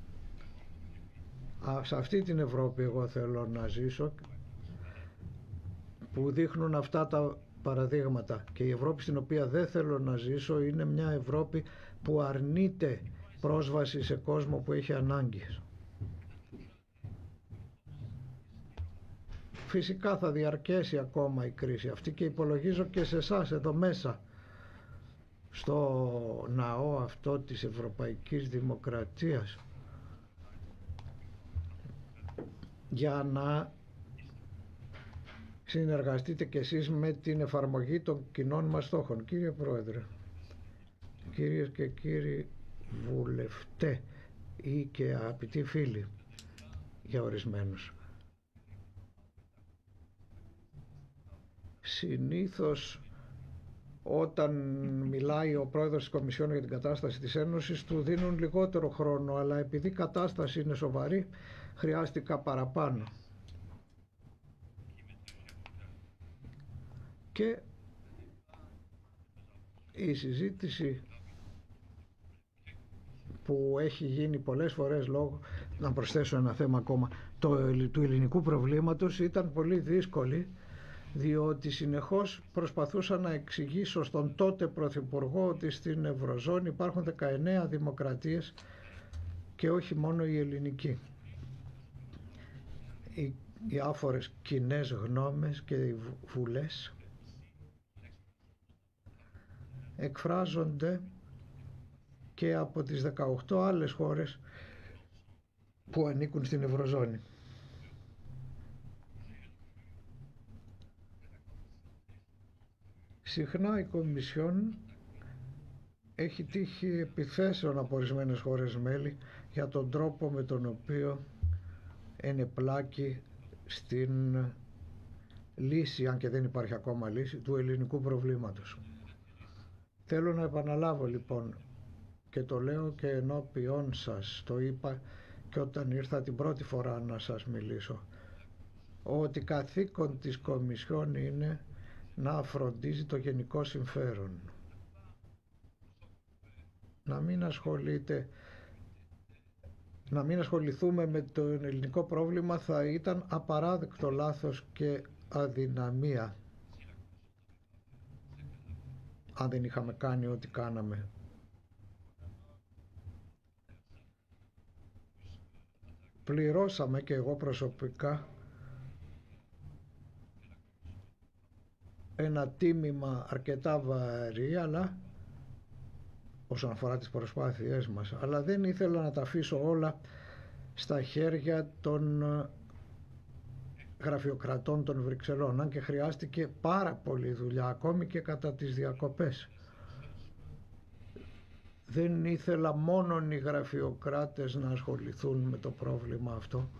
Σε αυτή την Ευρώπη εγώ θέλω να ζήσω που δείχνουν αυτά τα παραδείγματα. Και η Ευρώπη στην οποία δεν θέλω να ζήσω είναι μια Ευρώπη που αρνείται πρόσβαση σε κόσμο που έχει ανάγκες. Φυσικά θα διαρκέσει ακόμα η κρίση αυτή και υπολογίζω και σε εσάς εδώ μέσα στο ναό αυτό της Ευρωπαϊκής Δημοκρατίας για να συνεργαστείτε κι εσείς με την εφαρμογή των κοινών μας στόχων. Κύριε Πρόεδρε, κυρίες και κύριοι βουλευτέ ή και αγαπητοί φίλοι για ορισμένους, συνήθως όταν μιλάει ο πρόεδρος της Κομισιόν για την κατάσταση της Ένωσης του δίνουν λιγότερο χρόνο, αλλά επειδή η κατάσταση είναι σοβαρή χρειάστηκα παραπάνω. Και η συζήτηση που έχει γίνει πολλές φορές λόγω, να προσθέσω ένα θέμα ακόμα, το, του ελληνικού προβλήματος ήταν πολύ δύσκολη, διότι συνεχώς προσπαθούσα να εξηγήσω στον τότε Πρωθυπουργό ότι στην Ευρωζώνη υπάρχουν δεκαεννέα δημοκρατίες και όχι μόνο η ελληνική. Οι διάφορες κοινές γνώμες και οι βουλές εκφράζονται και από τις δεκαοκτώ άλλες χώρες που ανήκουν στην Ευρωζώνη. Συχνά η Κομισιόν έχει τύχει επιθέσεων από ορισμένες χώρες μέλη για τον τρόπο με τον οποίο ενεπλάκει στην λύση, αν και δεν υπάρχει ακόμα λύση, του ελληνικού προβλήματος. Θέλω να επαναλάβω λοιπόν, και το λέω και ενώπιόν σας, το είπα και όταν ήρθα την πρώτη φορά να σας μιλήσω, ότι καθήκον της Κομισιόν είναι να φροντίζει το γενικό συμφέρον. Να μην ασχολείται, να μην ασχοληθούμε με το ελληνικό πρόβλημα θα ήταν απαράδεκτο λάθος και αδυναμία αν δεν είχαμε κάνει ό,τι κάναμε. Πληρώσαμε και εγώ προσωπικά ένα τίμημα αρκετά βαρύ, αλλά όσον αφορά τις προσπάθειές μας, αλλά δεν ήθελα να τα αφήσω όλα στα χέρια των γραφειοκρατών των Βρυξελών, αν και χρειάστηκε πάρα πολύ δουλειά ακόμη και κατά τις διακοπές. Δεν ήθελα μόνον οι γραφειοκράτες να ασχοληθούν με το πρόβλημα αυτό,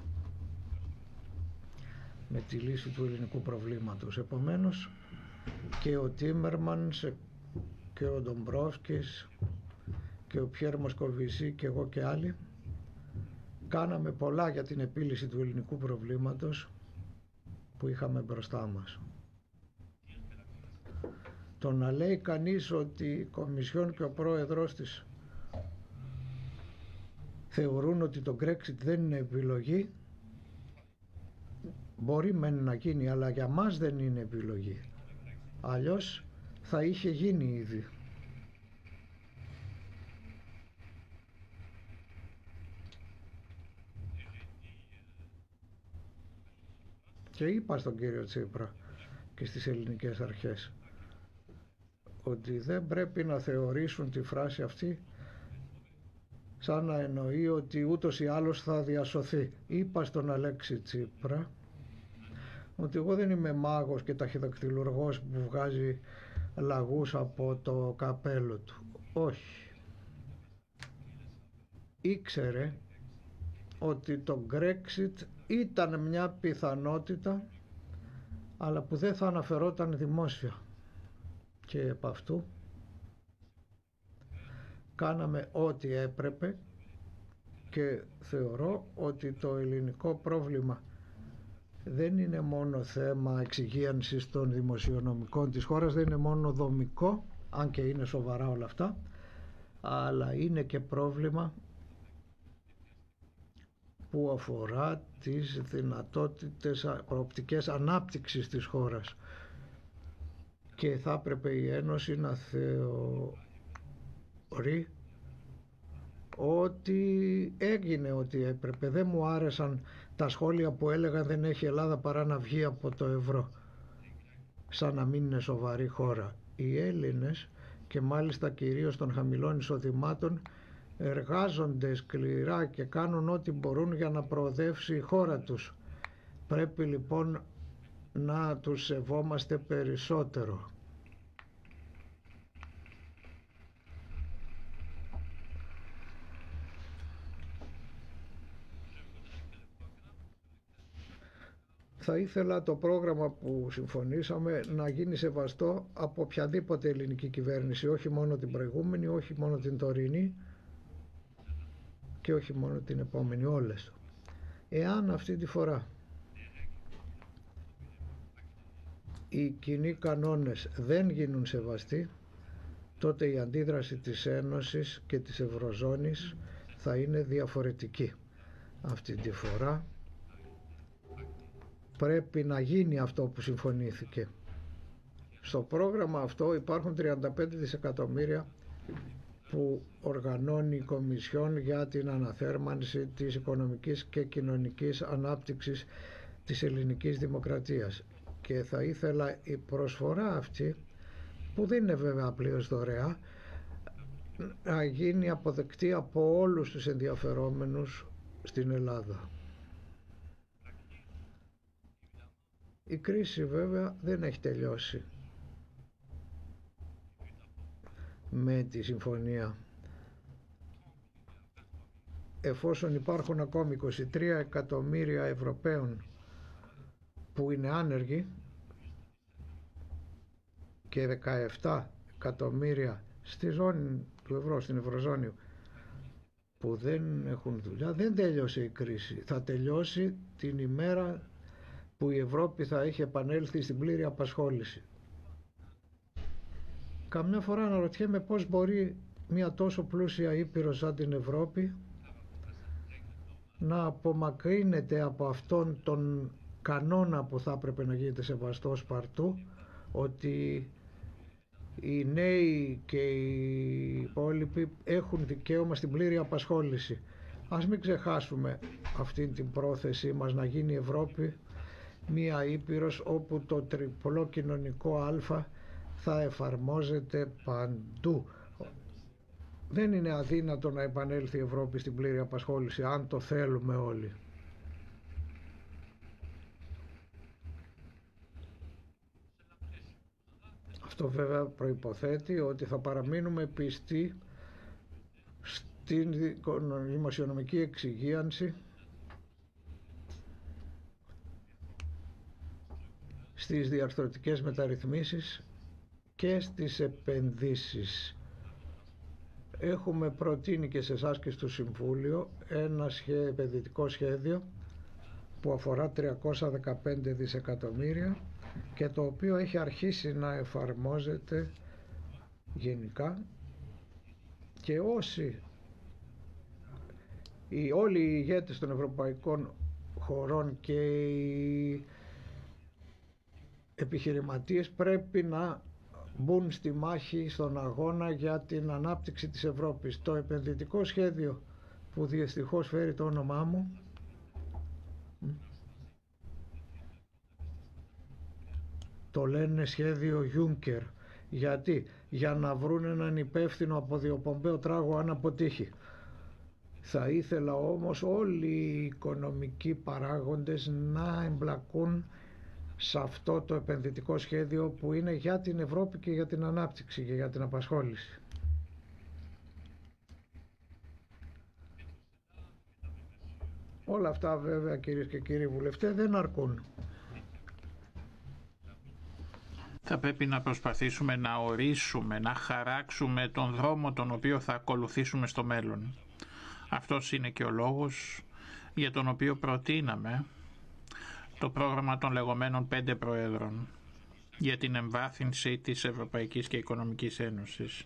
με τη λύση του ελληνικού προβλήματος. Επομένως και ο Τίμερμανς και ο Ντομπρόφσκης και ο Πιέρ Μοσκοβισή και εγώ και άλλοι κάναμε πολλά για την επίλυση του ελληνικού προβλήματος που είχαμε μπροστά μας. Το να λέει κανείς ότι η Κομισιόν και ο πρόεδρος της θεωρούν ότι το Brexit δεν είναι επιλογή, μπορεί μεν να γίνει, αλλά για μας δεν είναι επιλογή. Αλλιώς θα είχε γίνει ήδη. Και είπα στον κύριο Τσίπρα και στις ελληνικές αρχές ότι δεν πρέπει να θεωρήσουν τη φράση αυτή σαν να εννοεί ότι ούτως ή άλλως θα διασωθεί. Είπα στον Αλέξη Τσίπρα ότι εγώ δεν είμαι μάγος και ταχυδακτυλουργός που βγάζει λαγούς από το καπέλο του. Όχι. Ήξερε ότι το Brexit ήταν μια πιθανότητα, αλλά που δεν θα αναφερόταν δημόσια. Και επ' αυτού κάναμε ό,τι έπρεπε και θεωρώ ότι το ελληνικό πρόβλημα δεν είναι μόνο θέμα εξυγίανσης των δημοσιονομικών της χώρας, δεν είναι μόνο δομικό, αν και είναι σοβαρά όλα αυτά, αλλά είναι και πρόβλημα που αφορά τις δυνατότητες προοπτικές ανάπτυξης της χώρας, και θα έπρεπε η Ένωση να θεωρεί ότι έγινε ό,τι έπρεπε. Δεν μου άρεσαν τα σχόλια που έλεγαν δεν έχει Ελλάδα παρά να βγει από το ευρώ, σαν να μην είναι σοβαρή χώρα. Οι Έλληνες, και μάλιστα κυρίως των χαμηλών εισοδημάτων, εργάζονται σκληρά και κάνουν ό,τι μπορούν για να προοδεύσει η χώρα τους. Πρέπει λοιπόν να τους σεβόμαστε περισσότερο. Θα ήθελα το πρόγραμμα που συμφωνήσαμε να γίνει σεβαστό από οποιαδήποτε ελληνική κυβέρνηση, όχι μόνο την προηγούμενη, όχι μόνο την τωρινή και όχι μόνο την επόμενη, όλες. Εάν αυτή τη φορά οι κοινοί κανόνες δεν γίνουν σεβαστοί, τότε η αντίδραση της Ένωσης και της Ευρωζώνης θα είναι διαφορετική. Αυτή τη φορά πρέπει να γίνει αυτό που συμφωνήθηκε. Στο πρόγραμμα αυτό υπάρχουν τριάντα πέντε δισεκατομμύρια που οργανώνει η Κομισιόν για την αναθέρμανση της οικονομικής και κοινωνικής ανάπτυξης της ελληνικής δημοκρατίας. Και θα ήθελα η προσφορά αυτή, που δεν είναι βέβαια πλήρως δωρεά, να γίνει αποδεκτή από όλους τους ενδιαφερόμενους στην Ελλάδα. Η κρίση βέβαια δεν έχει τελειώσει με τη συμφωνία. Εφόσον υπάρχουν ακόμη είκοσι τρία εκατομμύρια Ευρωπαίων που είναι άνεργοι και δεκαεπτά εκατομμύρια στη ζώνη του ευρώ, στην Ευρωζώνη, που δεν έχουν δουλειά, δεν τέλειωσε η κρίση. Θα τελειώσει την ημέρα που η Ευρώπη θα έχει επανέλθει στην πλήρη απασχόληση. Καμιά φορά αναρωτιέμαι πώς μπορεί μια τόσο πλούσια ήπειρο σαν την Ευρώπη να απομακρύνεται από αυτόν τον κανόνα που θα έπρεπε να γίνεται σεβαστός παρτού, ότι οι νέοι και οι υπόλοιποι έχουν δικαίωμα στην πλήρη απασχόληση. Ας μην ξεχάσουμε αυτή την πρόθεσή μας να γίνει η Ευρώπη μία ήπειρος όπου το τριπλό κοινωνικό α θα εφαρμόζεται παντού. Δεν είναι αδύνατο να επανέλθει η Ευρώπη στην πλήρη απασχόληση, αν το θέλουμε όλοι. Αυτό βέβαια προϋποθέτει ότι θα παραμείνουμε πιστοί στην δημοσιονομική εξυγίανση, στις διαρθρωτικές μεταρρυθμίσεις και στις επενδύσεις. Έχουμε προτείνει και σε εσάς και στο Συμβούλιο ένα επενδυτικό σχέδιο που αφορά τριακόσια δεκαπέντε δισεκατομμύρια και το οποίο έχει αρχίσει να εφαρμόζεται γενικά, και όσοι οι, όλοι οι ηγέτες των ευρωπαϊκών χωρών και οι επιχειρηματίες πρέπει να μπουν στη μάχη, στον αγώνα για την ανάπτυξη της Ευρώπης. Το επενδυτικό σχέδιο που δυστυχώς φέρει το όνομά μου το λένε σχέδιο Juncker. Γιατί? Για να βρουν έναν υπεύθυνο από διοπομπαίο τράγο αν αποτύχει. Θα ήθελα όμως όλοι οι οικονομικοί παράγοντες να εμπλακούν σε αυτό το επενδυτικό σχέδιο που είναι για την Ευρώπη και για την ανάπτυξη και για την απασχόληση. Όλα αυτά βέβαια, κυρίες και κύριοι βουλευτές, δεν αρκούν. Θα πρέπει να προσπαθήσουμε να ορίσουμε, να χαράξουμε τον δρόμο τον οποίο θα ακολουθήσουμε στο μέλλον. Αυτός είναι και ο λόγος για τον οποίο προτείναμε το πρόγραμμα των λεγόμενων πέντε προέδρων για την εμβάθυνση της Ευρωπαϊκής και Οικονομικής Ένωσης.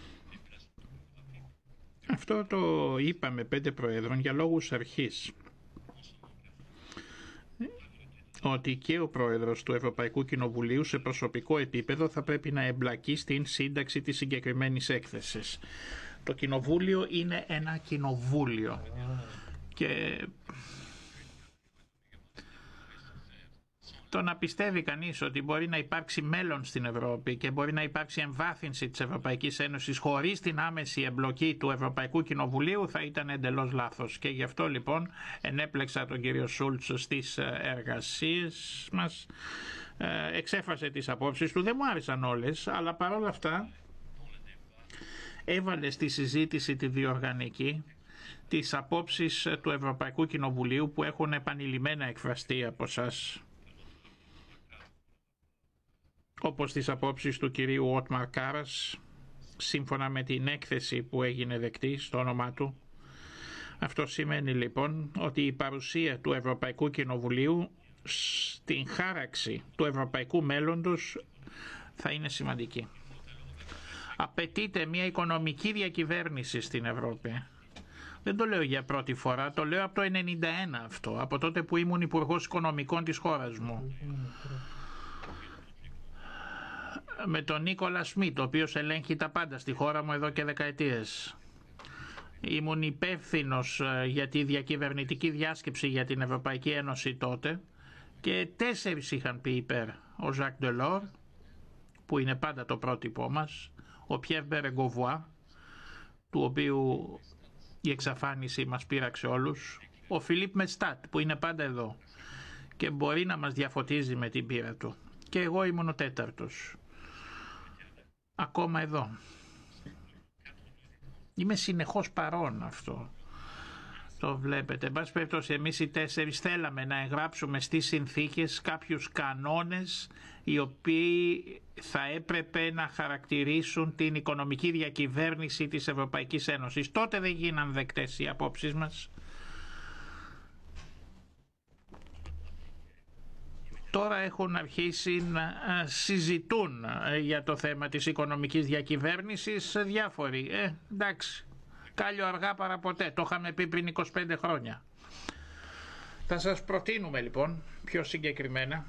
Αυτό το είπαμε πέντε προέδρων για λόγους αρχής. ότι και ο πρόεδρος του Ευρωπαϊκού Κοινοβουλίου σε προσωπικό επίπεδο θα πρέπει να εμπλακεί στην σύνταξη της συγκεκριμένης έκθεσης. Το κοινοβούλιο είναι ένα κοινοβούλιο και το να πιστεύει κανείς ότι μπορεί να υπάρξει μέλλον στην Ευρώπη και μπορεί να υπάρξει εμβάθυνση της Ευρωπαϊκής Ένωσης χωρίς την άμεση εμπλοκή του Ευρωπαϊκού Κοινοβουλίου θα ήταν εντελώς λάθος. Και γι' αυτό λοιπόν ενέπλεξα τον κύριο Σούλτς στις εργασίες μας, εξέφρασε τις απόψεις του, δεν μου άρεσαν όλες, αλλά παρόλα αυτά έβαλε στη συζήτηση τη διοργανική τις απόψεις του Ευρωπαϊκού Κοινοβουλίου που έχουν επανειλημμένα εκφραστεί από σας, όπως τις απόψεις του κυρίου Ότμαρ Κάρας, σύμφωνα με την έκθεση που έγινε δεκτή στο όνομά του. Αυτό σημαίνει λοιπόν ότι η παρουσία του Ευρωπαϊκού Κοινοβουλίου στην χάραξη του ευρωπαϊκού μέλλοντος θα είναι σημαντική. Απαιτείται μια οικονομική διακυβέρνηση στην Ευρώπη. Δεν το λέω για πρώτη φορά, το λέω από το ενενήντα ένα αυτό, από τότε που ήμουν Υπουργός Οικονομικών της χώρας μου. Με τον Νίκολα Σμιτ, ο οποίος ελέγχει τα πάντα στη χώρα μου εδώ και δεκαετίες. Ήμουν υπεύθυνος για τη διακυβερνητική διάσκεψη για την Ευρωπαϊκή Ένωση τότε και τέσσερις είχαν πει υπέρ. Ο Ζακ Ντελόρ, που είναι πάντα το πρότυπό μας, ο Πιέρ Μπερεγκοβουά, του οποίου η εξαφάνιση μας πείραξε όλους, ο Φιλίπ Μετστάτ, που είναι πάντα εδώ και μπορεί να μας διαφωτίζει με την πείρα του, και εγώ ήμουν ο τέταρτος. Ακόμα εδώ. Είμαι συνεχώς παρόν αυτό. Το βλέπετε. Εν πάση περιπτώσει, εμείς οι τέσσερις θέλαμε να εγγράψουμε στις συνθήκες κάποιους κανόνες οι οποίοι θα έπρεπε να χαρακτηρίσουν την οικονομική διακυβέρνηση της Ευρωπαϊκής Ένωσης. Τότε δεν γίναν δεκτές οι απόψεις μας. Τώρα έχουν αρχίσει να συζητούν για το θέμα της οικονομικής διακυβέρνησης διάφοροι. Ε, εντάξει, κάλλιο αργά παρά ποτέ, το είχαμε πει πριν είκοσι πέντε χρόνια. Θα σας προτείνουμε λοιπόν πιο συγκεκριμένα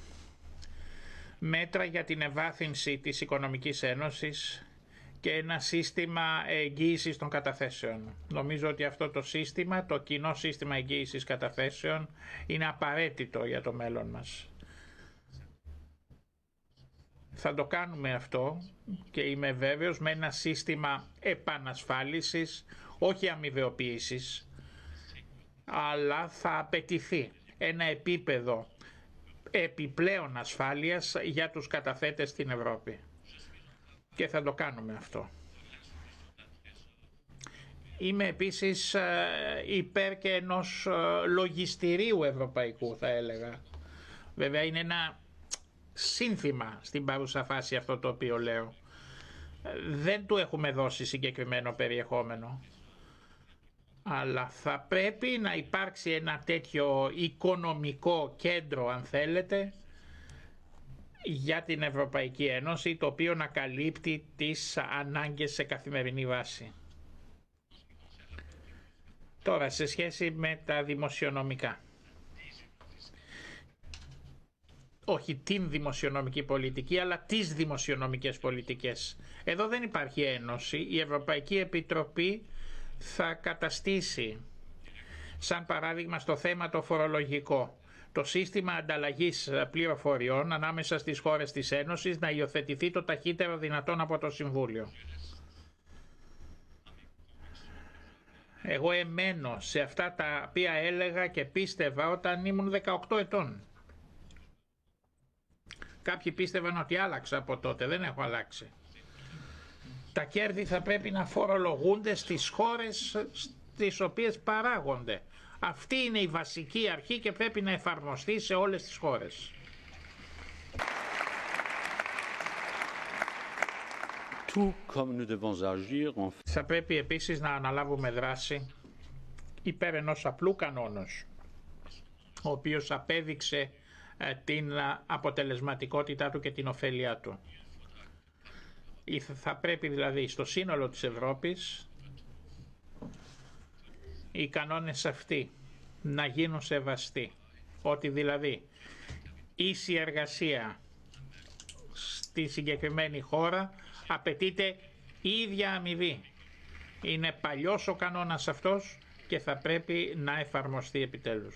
μέτρα για την ευάθυνση της Οικονομικής Ένωσης και ένα σύστημα εγγύησης των καταθέσεων. Νομίζω ότι αυτό το σύστημα, το κοινό σύστημα εγγύησης καταθέσεων, είναι απαραίτητο για το μέλλον μας. Θα το κάνουμε αυτό και είμαι βέβαιος με ένα σύστημα επανασφάλισης, όχι αμοιβαιοποίησης, αλλά θα απαιτηθεί ένα επίπεδο επιπλέον ασφάλειας για τους καταθέτες στην Ευρώπη. Και θα το κάνουμε αυτό. Είμαι επίσης υπέρ και ενός λογιστηρίου ευρωπαϊκού, θα έλεγα. Βέβαια είναι ένα σύνθημα στην παρούσα φάση αυτό το οποίο λέω. Δεν του έχουμε δώσει συγκεκριμένο περιεχόμενο. Αλλά θα πρέπει να υπάρξει ένα τέτοιο οικονομικό κέντρο, αν θέλετε, για την Ευρωπαϊκή Ένωση, το οποίο να καλύπτει τις ανάγκες σε καθημερινή βάση. Τώρα, σε σχέση με τα δημοσιονομικά. Όχι την δημοσιονομική πολιτική, αλλά τις δημοσιονομικές πολιτικές. Εδώ δεν υπάρχει ένωση. Η Ευρωπαϊκή Επιτροπή θα καταστήσει, σαν παράδειγμα στο θέμα το φορολογικό, το σύστημα ανταλλαγής πληροφοριών ανάμεσα στις χώρες της Ένωσης να υιοθετηθεί το ταχύτερο δυνατόν από το Συμβούλιο. Εγώ εμένω σε αυτά τα οποία έλεγα και πίστευα όταν ήμουν δεκαοκτώ ετών. Κάποιοι πίστευαν ότι άλλαξα από τότε, δεν έχω αλλάξει. Τα κέρδη θα πρέπει να φορολογούνται στις χώρες στις οποίες παράγονται. Αυτή είναι η βασική αρχή και πρέπει να εφαρμοστεί σε όλες τις χώρες. Θα πρέπει επίσης να αναλάβουμε δράση υπέρ ενός απλού κανόνος, ο οποίος απέδειξε την αποτελεσματικότητά του και την ωφέλειά του. Θα πρέπει δηλαδή στο σύνολο της Ευρώπης οι κανόνες αυτοί να γίνουν σεβαστοί. Ότι δηλαδή ίση εργασία στη συγκεκριμένη χώρα, απαιτείται ίδια αμοιβή. Είναι παλιός ο κανόνας αυτός και θα πρέπει να εφαρμοστεί επιτέλους.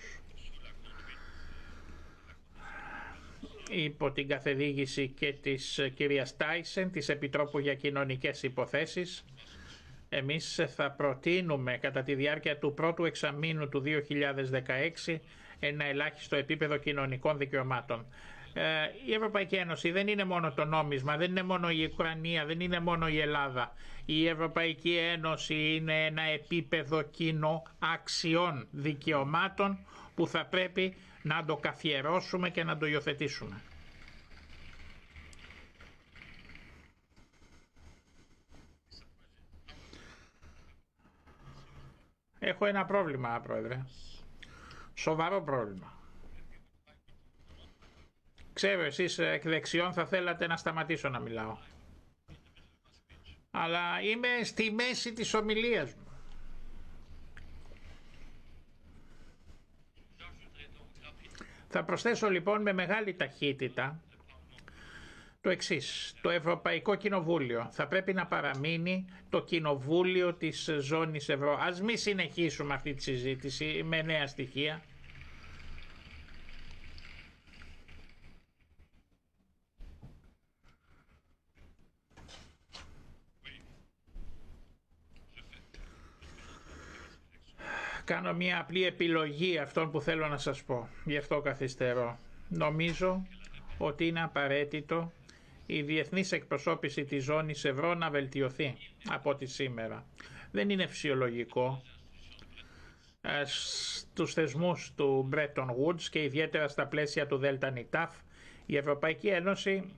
Υπό την καθοδήγηση και της κυρίας Τάισεν, της Επιτρόπου για Κοινωνικές Υποθέσεις, εμείς θα προτείνουμε κατά τη διάρκεια του πρώτου εξαμήνου του δύο χιλιάδες δεκαέξι ένα ελάχιστο επίπεδο κοινωνικών δικαιωμάτων. Η Ευρωπαϊκή Ένωση δεν είναι μόνο το νόμισμα, δεν είναι μόνο η Ουκρανία, δεν είναι μόνο η Ελλάδα. Η Ευρωπαϊκή Ένωση είναι ένα επίπεδο κοινό αξιών, δικαιωμάτων που θα πρέπει να το καθιερώσουμε και να το υιοθετήσουμε. Έχω ένα πρόβλημα, Πρόεδρε. Σοβαρό πρόβλημα. Ξέρω, εσείς εκ δεξιών θα θέλατε να σταματήσω να μιλάω. Αλλά είμαι στη μέση της ομιλίας μου. Θα προσθέσω λοιπόν με μεγάλη ταχύτητα το εξής. Το Ευρωπαϊκό Κοινοβούλιο θα πρέπει να παραμείνει το κοινοβούλιο της ζώνης ευρώ. Ας μην συνεχίσουμε αυτή τη συζήτηση με νέα στοιχεία. Κάνω μια απλή επιλογή αυτών που θέλω να σας πω. Γι' αυτό καθυστερώ. Νομίζω ότι είναι απαραίτητο η διεθνής εκπροσώπηση της ζώνης ευρώ να βελτιωθεί από τη σήμερα. Δεν είναι φυσιολογικό στους θεσμούς του Bretton Woods και ιδιαίτερα στα πλαίσια του Δέλτα Νιτάφ η Ευρωπαϊκή Ένωση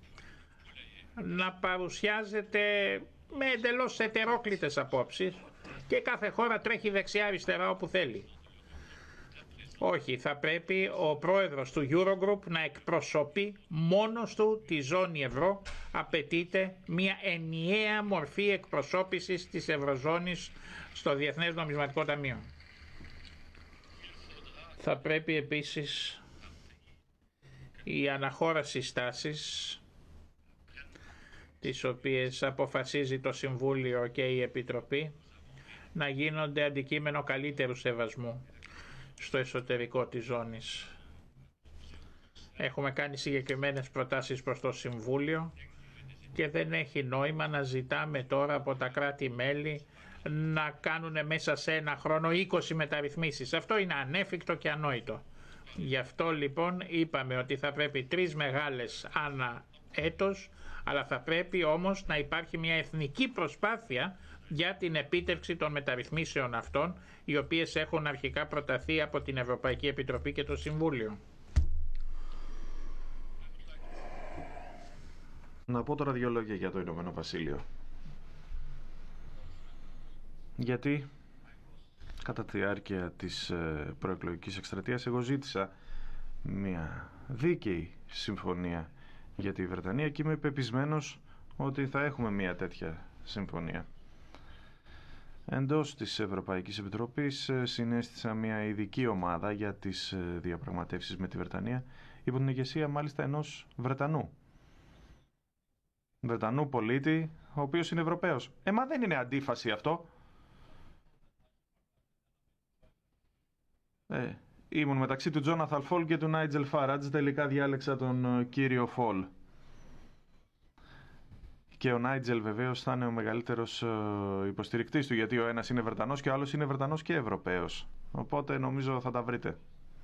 να παρουσιάζεται με εντελώς ετερόκλητες απόψεις και κάθε χώρα τρέχει δεξιά-αριστερά όπου θέλει. Όχι, θα πρέπει ο πρόεδρος του Eurogroup να εκπροσωπεί μόνος του τη ζώνη ευρώ. Απαιτείται μια ενιαία μορφή εκπροσώπησης της Ευρωζώνης στο Διεθνές Νομισματικό Ταμείο. Θα πρέπει επίσης η αναχώρα συστάσεις, τις οποίες αποφασίζει το Συμβούλιο και η Επιτροπή, να γίνονται αντικείμενο καλύτερου σεβασμού στο εσωτερικό της ζώνης. Έχουμε κάνει συγκεκριμένες προτάσεις προς το Συμβούλιο και δεν έχει νόημα να ζητάμε τώρα από τα κράτη-μέλη να κάνουν μέσα σε ένα χρόνο είκοσι μεταρρυθμίσεις. Αυτό είναι ανέφικτο και ανόητο. Γι' αυτό λοιπόν είπαμε ότι θα πρέπει τρεις μεγάλες ανά έτος, αλλά θα πρέπει όμως να υπάρχει μια εθνική προσπάθεια για την επίτευξη των μεταρρυθμίσεων αυτών, οι οποίες έχουν αρχικά προταθεί από την Ευρωπαϊκή Επιτροπή και το Συμβούλιο. Να πω τώρα δύο λόγια για το Ηνωμένο Βασίλειο. Γιατί κατά τη διάρκεια της προεκλογικής εκστρατείας εγώ ζήτησα μια δίκαιη συμφωνία για τη Βρετανία και είμαι πεπισμένος ότι θα έχουμε μια τέτοια συμφωνία. Εντός της Ευρωπαϊκής Επιτροπής συνέστησα μια ειδική ομάδα για τις διαπραγματεύσεις με τη Βρετανία υπό την ηγεσία μάλιστα ενός Βρετανού. Βρετανού πολίτη, ο οποίος είναι Ευρωπαίος. Ε, μα δεν είναι αντίφαση αυτό. Ε, ήμουν μεταξύ του Τζόναθαν Φολ και του Νάιτζελ Φάραντζ, τελικά διάλεξα τον κύριο Φολ. Και ο Νάιτζελ βεβαίως θα είναι ο μεγαλύτερος υποστηρικτής του, γιατί ο ένας είναι Βρετανός και ο άλλος είναι Βρετανός και Ευρωπαίος. Οπότε νομίζω θα τα βρείτε.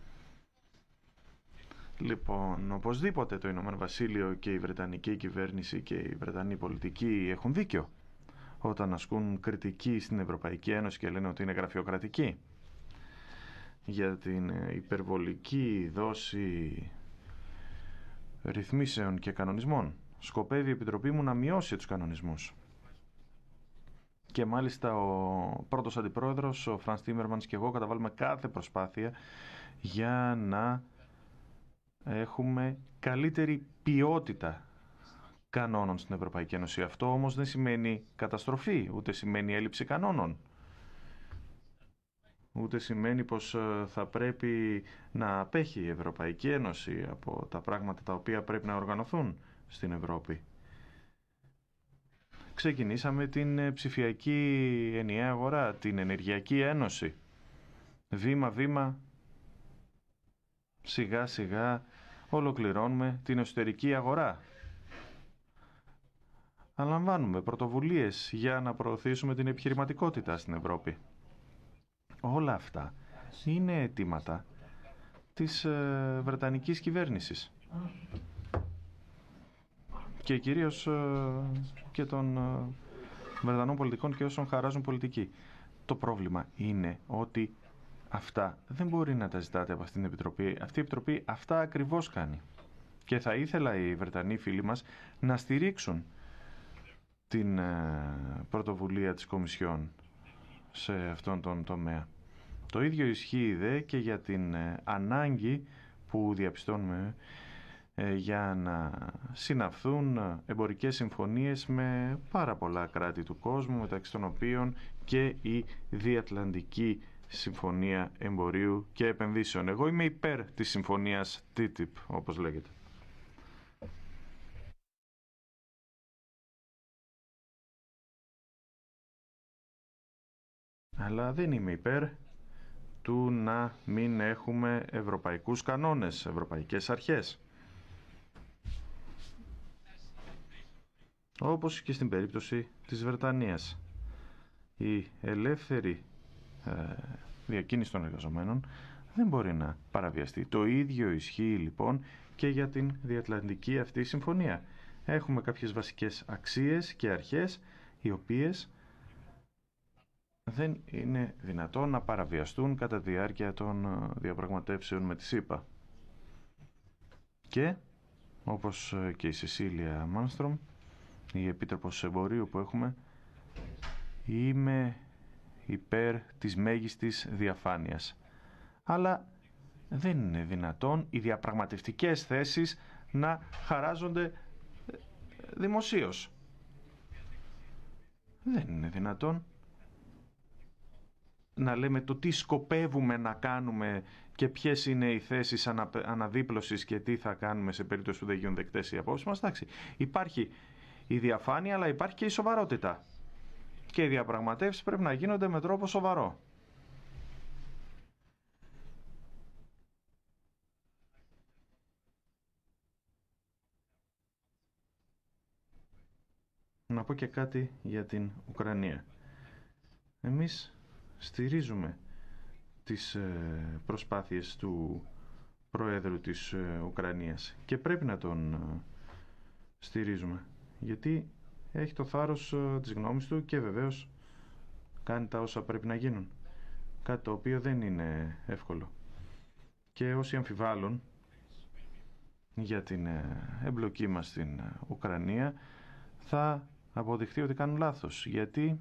Λοιπόν, οπωσδήποτε το Ηνωμένο Βασίλειο και η Βρετανική κυβέρνηση και οι Βρετανοί πολιτικοί έχουν δίκιο όταν ασκούν κριτική στην Ευρωπαϊκή Ένωση και λένε ότι είναι γραφειοκρατική για την υπερβολική δόση ρυθμίσεων και κανονισμών. Σκοπεύει η Επιτροπή μου να μειώσει τους κανονισμούς. Και μάλιστα ο πρώτος αντιπρόεδρος, ο Φρανς Τίμερμανς και εγώ καταβάλουμε κάθε προσπάθεια για να έχουμε καλύτερη ποιότητα κανόνων στην Ευρωπαϊκή Ένωση. Αυτό όμως δεν σημαίνει καταστροφή, ούτε σημαίνει έλλειψη κανόνων. ούτε σημαίνει πως θα πρέπει να απέχει η Ευρωπαϊκή Ένωση από τα πράγματα τα οποία πρέπει να οργανωθούν στην Ευρώπη. Ξεκινήσαμε την ψηφιακή ενιαία αγορά, την ενεργειακή ένωση. Βήμα-βήμα, σιγά-σιγά ολοκληρώνουμε την εσωτερική αγορά. Αναλαμβάνουμε πρωτοβουλίες για να προωθήσουμε την επιχειρηματικότητα στην Ευρώπη. Όλα αυτά είναι αιτήματα της ε, Βρετανικής κυβέρνησης και κυρίως ε, και των ε, Βρετανών πολιτικών και όσων χαράζουν πολιτική. Το πρόβλημα είναι ότι αυτά δεν μπορεί να τα ζητάτε από αυτήν την Επιτροπή. Αυτή η Επιτροπή αυτά ακριβώς κάνει. Και θα ήθελα οι Βρετανοί φίλοι μας να στηρίξουν την ε, πρωτοβουλία της Κομισιόν σε αυτόν τον τομέα. Το ίδιο ισχύει δε και για την ε, ανάγκη που διαπιστώνουμε ε, για να συναυθούν εμπορικές συμφωνίες με πάρα πολλά κράτη του κόσμου, μεταξύ των οποίων και η Διατλαντική Συμφωνία Εμπορίου και Επενδύσεων. Εγώ είμαι υπέρ της συμφωνίας τι τι πι, όπως λέγεται. Αλλά δεν είμαι υπέρ του να μην έχουμε ευρωπαϊκούς κανόνες, ευρωπαϊκές αρχές. Όπως και στην περίπτωση της Βρετανίας. Η ελεύθερη ε, διακίνηση των εργαζομένων δεν μπορεί να παραβιαστεί. Το ίδιο ισχύει λοιπόν και για την διατλαντική αυτή συμφωνία. Έχουμε κάποιες βασικές αξίες και αρχές οι οποίες δεν είναι δυνατόν να παραβιαστούν κατά τη διάρκεια των διαπραγματεύσεων με τη ΣΥΠΑ. Και, όπως και η Σεσίλια Μάνστρομ, η Επίτροπος Εμπορίου που έχουμε, είμαι υπέρ της μέγιστης διαφάνειας. Αλλά δεν είναι δυνατόν οι διαπραγματευτικές θέσεις να χαράζονται δημοσίως. Δεν είναι δυνατόν να λέμε το τι σκοπεύουμε να κάνουμε και ποιες είναι οι θέσεις ανα, αναδίπλωσης και τι θα κάνουμε σε περίπτωση που δεν γίνουν δεκτές οι απόψεις μας. Εντάξει, υπάρχει η διαφάνεια, αλλά υπάρχει και η σοβαρότητα. Και οι διαπραγματεύσεις πρέπει να γίνονται με τρόπο σοβαρό. Να πω και κάτι για την Ουκρανία. Εμείς στηρίζουμε τις προσπάθειες του Προέδρου της Ουκρανίας και πρέπει να τον στηρίζουμε, γιατί έχει το θάρρος της γνώμης του και βεβαίως κάνει τα όσα πρέπει να γίνουν, κάτι το οποίο δεν είναι εύκολο. Και όσοι αμφιβάλλουν για την εμπλοκή μας στην Ουκρανία θα αποδειχθεί ότι κάνουν λάθος, γιατί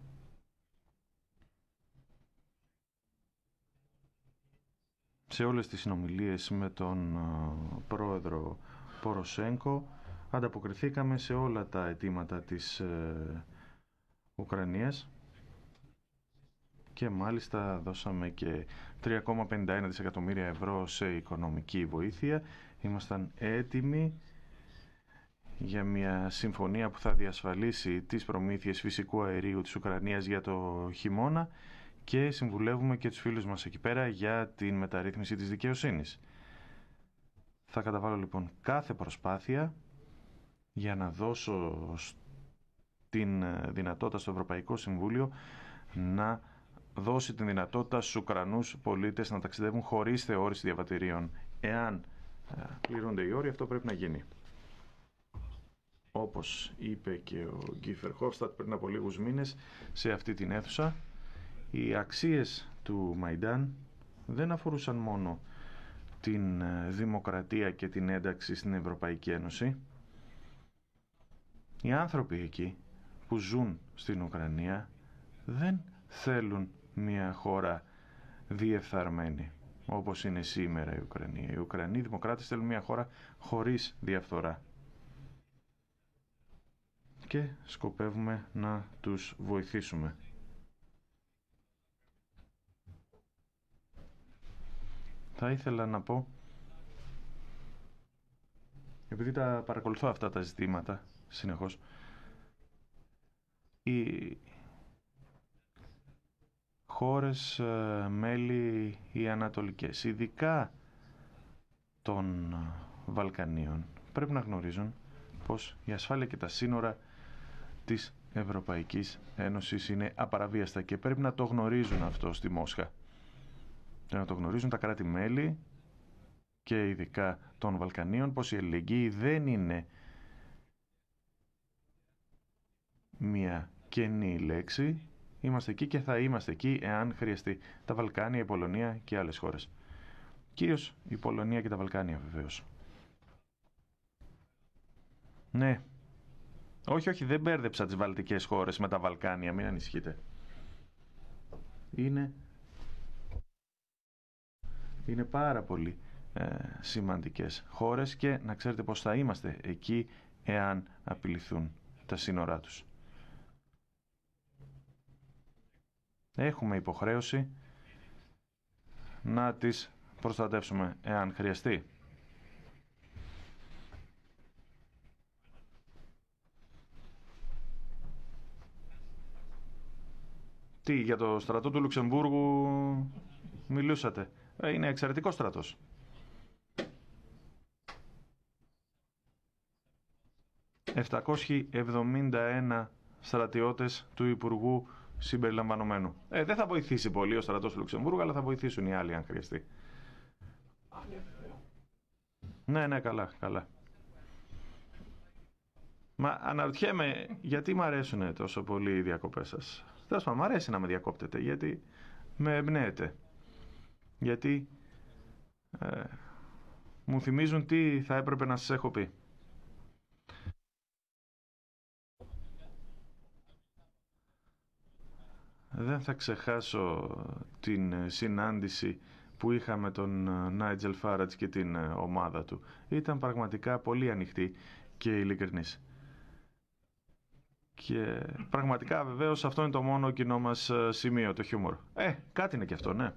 σε όλες τις συνομιλίες με τον πρόεδρο Ποροσέγκο ανταποκριθήκαμε σε όλα τα αιτήματα της ε, Ουκρανίας και μάλιστα δώσαμε και τρία κόμμα πενήντα ένα δισεκατομμύρια ευρώ σε οικονομική βοήθεια. Ήμασταν έτοιμοι για μια συμφωνία που θα διασφαλίσει τις προμήθειες φυσικού αερίου της Ουκρανίας για το χειμώνα και συμβουλεύουμε και τους φίλους μας εκεί πέρα για την μεταρρύθμιση της δικαιοσύνης. Θα καταβάλω λοιπόν κάθε προσπάθεια για να δώσω την δυνατότητα στο Ευρωπαϊκό Συμβούλιο να δώσει την δυνατότητα στους Ουκρανούς πολίτες να ταξιδεύουν χωρίς θεώρηση διαβατηρίων. Εάν πληρούνται οι όροι, αυτό πρέπει να γίνει. Όπως είπε και ο Γκίφερ Χόφστατ πριν από λίγους μήνες σε αυτή την αίθουσα, οι αξίες του Μαϊντάν δεν αφορούσαν μόνο την δημοκρατία και την ένταξη στην Ευρωπαϊκή Ένωση. Οι άνθρωποι εκεί που ζουν στην Ουκρανία δεν θέλουν μια χώρα διεφθαρμένη όπως είναι σήμερα η Ουκρανία. Οι Ουκρανοί δημοκράτες θέλουν μια χώρα χωρίς διαφθορά. Και σκοπεύουμε να τους βοηθήσουμε. Θα ήθελα να πω, επειδή τα παρακολουθώ αυτά τα ζητήματα συνεχώς, οι χώρες μέλη οι ανατολικές, ειδικά των Βαλκανίων, πρέπει να γνωρίζουν πως η ασφάλεια και τα σύνορα της Ευρωπαϊκής Ένωσης είναι απαραβίαστα και πρέπει να το γνωρίζουν αυτό στη Μόσχα. Και να το γνωρίζουν τα κράτη-μέλη και ειδικά των Βαλκανίων, πως η αλληλεγγύη δεν είναι μια κενή λέξη. Είμαστε εκεί και θα είμαστε εκεί εάν χρειαστεί. Τα Βαλκάνια, η Πολωνία και άλλες χώρες. Κυρίως η Πολωνία και τα Βαλκάνια βεβαίως. Ναι. Όχι, όχι, δεν μπέρδεψα τις βαλτικές χώρες με τα Βαλκάνια, μην ανησυχείτε. Είναι, είναι πάρα πολύ ε, σημαντικές χώρες και να ξέρετε πως θα είμαστε εκεί εάν απειληθούν τα σύνορά τους. Έχουμε υποχρέωση να τις προστατεύσουμε εάν χρειαστεί. Τι, για το στρατό του Λουξεμβούργου μιλούσατε? Είναι εξαιρετικός στρατός. επτακόσιοι εβδομήντα ένα στρατιώτες του Υπουργού συμπεριλαμβανομένου. Ε, δεν θα βοηθήσει πολύ ο στρατός του Λουξεμβούργου, αλλά θα βοηθήσουν οι άλλοι αν χρειαστεί. Ναι, ναι, καλά, καλά. Μα αναρωτιέμαι γιατί μου αρέσουν τόσο πολύ οι διακοπές σας. Τέλος πάντων, μου αρέσει να με διακόπτετε, γιατί με εμπνέετε. Γιατί ε, μου θυμίζουν τι θα έπρεπε να σας έχω πει. Δεν θα ξεχάσω την συνάντηση που είχαμε τον Νάιτζελ Φάρατζ και την ομάδα του. Ήταν πραγματικά πολύ ανοιχτή και ειλικρινής. Και πραγματικά βεβαίως αυτό είναι το μόνο κοινό μας σημείο, το χιούμορ. Ε, κάτι είναι και αυτό, ναι.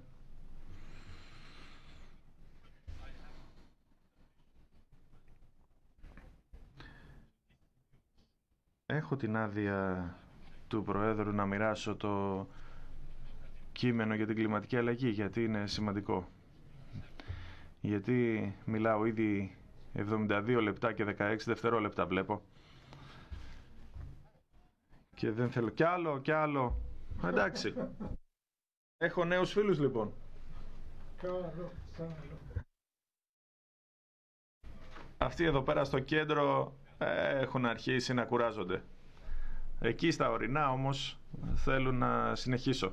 Έχω την άδεια του Προέδρου να μοιράσω το κείμενο για την κλιματική αλλαγή, γιατί είναι σημαντικό. Γιατί μιλάω ήδη εβδομήντα δύο λεπτά και δεκαέξι δευτερόλεπτα βλέπω. Και δεν θέλω κι άλλο, κι άλλο. Εντάξει. Έχω νέους φίλους λοιπόν. Καλό, καλό. Αυτοί εδώ πέρα στο κέντρο ε, έχουν αρχίσει να κουράζονται. Εκεί στα ορεινά όμως θέλουν να συνεχίσω.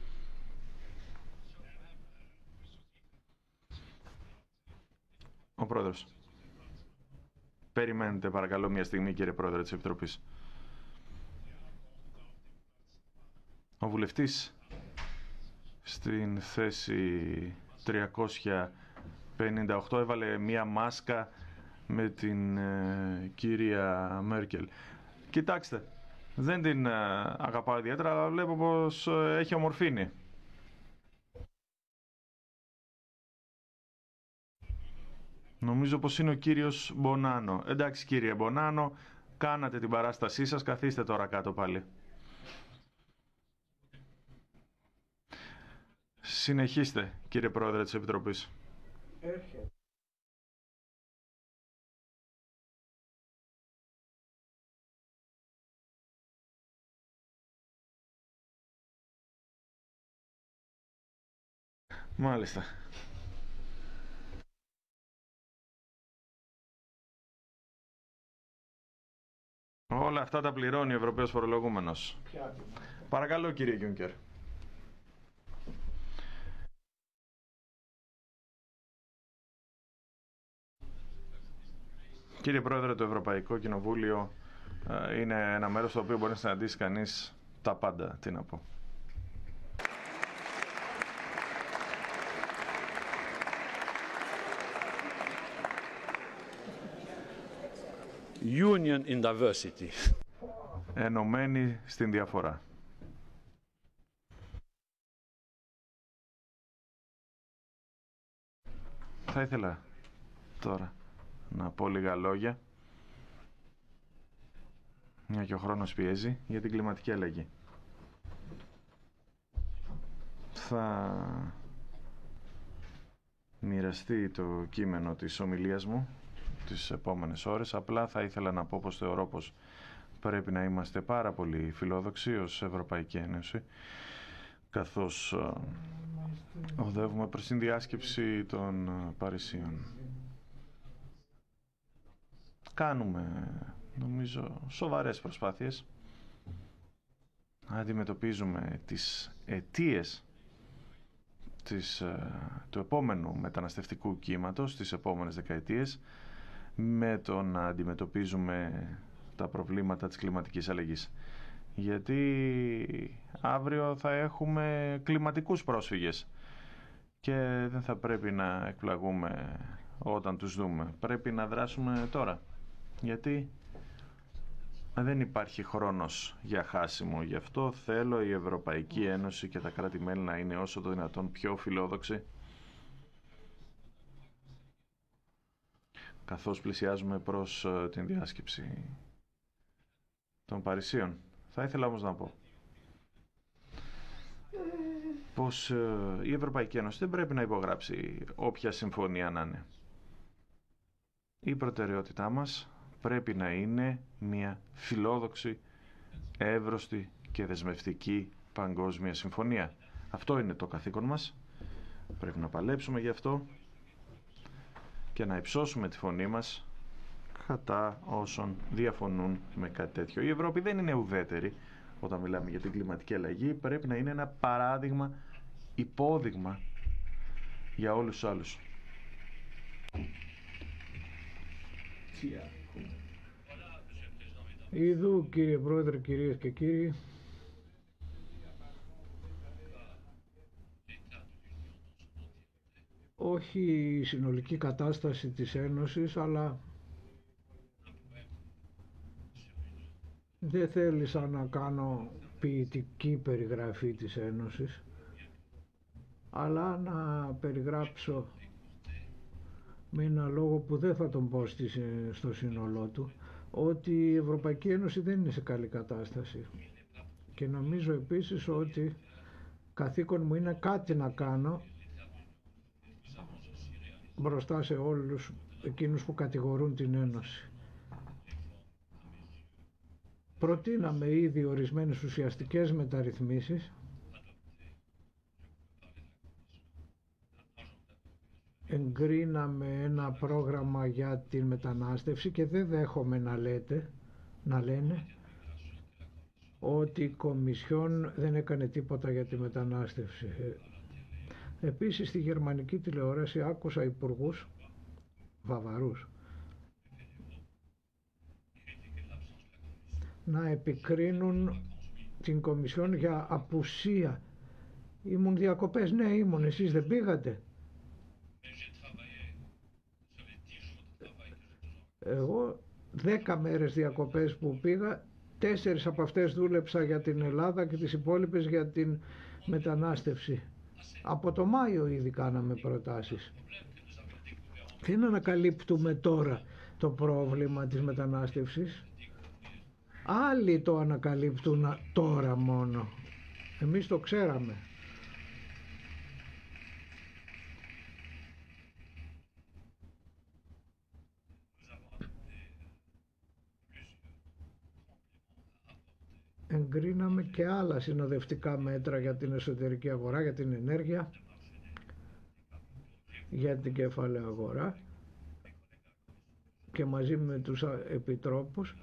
Ο Πρόεδρος. Περιμένετε παρακαλώ μια στιγμή, κύριε Πρόεδρε της Επιτροπής. Ο βουλευτής στην θέση τριακόσια πενήντα οκτώ έβαλε μια μάσκα με την ε, κυρία Μέρκελ. Κοιτάξτε, δεν την ε, αγαπάω ιδιαίτερα, αλλά βλέπω πως ε, έχει ομορφήνει. Νομίζω πως είναι ο κύριος Μπονάνο. Εντάξει κύριε Μπονάνο, κάνατε την παράστασή σας, καθίστε τώρα κάτω πάλι. Συνεχίστε, κύριε Πρόεδρε της Επιτροπής. Έρχεται. Μάλιστα. Όλα αυτά τα πληρώνει ο Ευρωπαίος φορολογούμενος. Παρακαλώ κύριε Γιούνκερ. Κύριε Πρόεδρε, το Ευρωπαϊκό Κοινοβούλιο είναι ένα μέρος στο οποίο μπορεί να συναντήσει κανείς τα πάντα. Τι να πω. Union in diversity. Ενωμένοι στην διαφορά. Θα ήθελα τώρα να πω λίγα λόγια, μια και ο χρόνος πιέζει, για την κλιματική αλλαγή. Θα μοιραστεί το κείμενο της ομιλίας μου τις επόμενες ώρες. Απλά θα ήθελα να πω πως θεωρώ πως πρέπει να είμαστε πάρα πολύ φιλόδοξοι ως Ευρωπαϊκή Ένωση, καθώς οδεύουμε προς την διάσκεψη των Παρισίων. Κάνουμε, νομίζω, σοβαρές προσπάθειες. Αντιμετωπίζουμε τις αιτίες της, του επόμενου μεταναστευτικού κύματος τις επόμενες δεκαετίες, με το να αντιμετωπίζουμε τα προβλήματα της κλιματικής αλλαγής. Γιατί αύριο θα έχουμε κλιματικούς πρόσφυγες και δεν θα πρέπει να εκπλαγούμε όταν τους δούμε. Πρέπει να δράσουμε τώρα, γιατί δεν υπάρχει χρόνος για χάσιμο. Γι' αυτό θέλω η Ευρωπαϊκή Ένωση και τα κράτη-μέλη να είναι όσο το δυνατόν πιο φιλόδοξοι, καθώς πλησιάζουμε προς την διάσκεψη των Παρισίων. Θα ήθελα όμως να πω πως η Ευρωπαϊκή Ένωση δεν πρέπει να υπογράψει όποια συμφωνία να είναι. Η προτεραιότητά μας πρέπει να είναι μια φιλόδοξη, εύρωστη και δεσμευτική παγκόσμια συμφωνία. Αυτό είναι το καθήκον μας. Πρέπει να παλέψουμε γι' αυτό και να υψώσουμε τη φωνή μας κατά όσων διαφωνούν με κάτι τέτοιο. Η Ευρώπη δεν είναι ουδέτερη όταν μιλάμε για την κλιματική αλλαγή. Πρέπει να είναι ένα παράδειγμα, υπόδειγμα για όλους τους άλλους. Ιδού, κύριε Πρόεδρε, κυρίες και κύριοι, όχι η συνολική κατάσταση της Ένωσης, αλλά δεν θέλησα να κάνω ποιητική περιγραφή της Ένωσης, αλλά να περιγράψω με ένα λόγο που δεν θα τον πω στο σύνολό του, ότι η Ευρωπαϊκή Ένωση δεν είναι σε καλή κατάσταση. Και νομίζω επίσης ότι καθήκον μου είναι κάτι να κάνω μπροστά σε όλους εκείνους που κατηγορούν την Ένωση. Προτείναμε ήδη ορισμένες ουσιαστικές μεταρρυθμίσεις. Εγκρίναμε ένα πρόγραμμα για την μετανάστευση και δεν δέχομαι να λέτε, να λένε ότι η Κομισιόν δεν έκανε τίποτα για τη μετανάστευση. Επίσης στη γερμανική τηλεόραση άκουσα υπουργούς βαβαρούς να επικρίνουν την Κομισιόν για απουσία. Ήμουν διακοπές, ναι ήμουν, εσείς δεν πήγατε? Εγώ δέκα μέρες διακοπές που πήγα, τέσσερις από αυτές δούλεψα για την Ελλάδα και τις υπόλοιπες για την μετανάστευση. Από το Μάιο ήδη κάναμε προτάσεις. Δεν ανακαλύπτουμε τώρα το πρόβλημα της μετανάστευσης. Άλλοι το ανακαλύπτουν τώρα μόνο. Εμείς το ξέραμε. Εγκρίναμε και άλλα συνοδευτικά μέτρα για την εσωτερική αγορά, για την ενέργεια, για την κεφαλαία αγορά και μαζί με τους επιτρόπους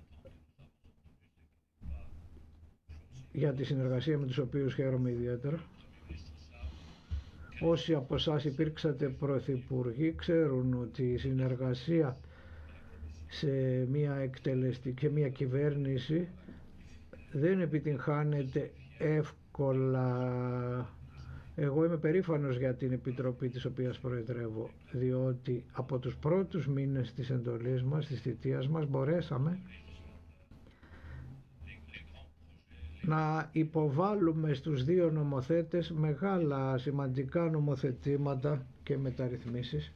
για τη συνεργασία με τους οποίους χαίρομαι ιδιαίτερα. Όσοι από εσάς υπήρξατε πρωθυπουργοί ξέρουν ότι η συνεργασία σε μια εκτελεστική, μια κυβέρνηση δεν επιτυγχάνεται εύκολα. Εγώ είμαι περήφανος για την Επιτροπή της οποίας προεδρεύω, διότι από τους πρώτους μήνες της εντολής μας, της θητείας μας, μπορέσαμε να υποβάλουμε στους δύο νομοθέτες μεγάλα σημαντικά νομοθετήματα και μεταρρυθμίσεις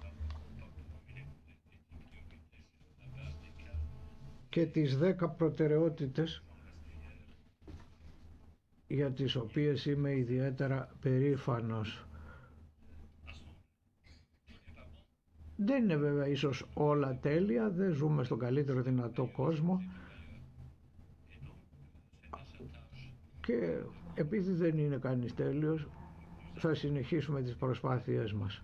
και τις δέκα προτεραιότητες για τις οποίες είμαι ιδιαίτερα περήφανος. Δεν είναι βέβαια ίσως όλα τέλεια, δεν ζούμε στον καλύτερο δυνατό κόσμο και επειδή δεν είναι κανείς τέλειος θα συνεχίσουμε τις προσπάθειές μας.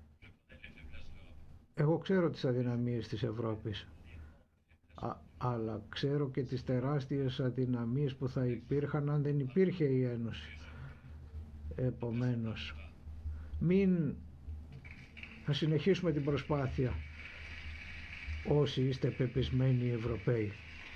Εγώ ξέρω τις αδυναμίες της Ευρώπης, Α, αλλά ξέρω και τις τεράστιες αδυναμίες που θα υπήρχαν αν δεν υπήρχε η Ένωση. Επομένως, μην θα συνεχίσουμε την προσπάθεια όσοι είστε πεπισμένοι Ευρωπαίοι.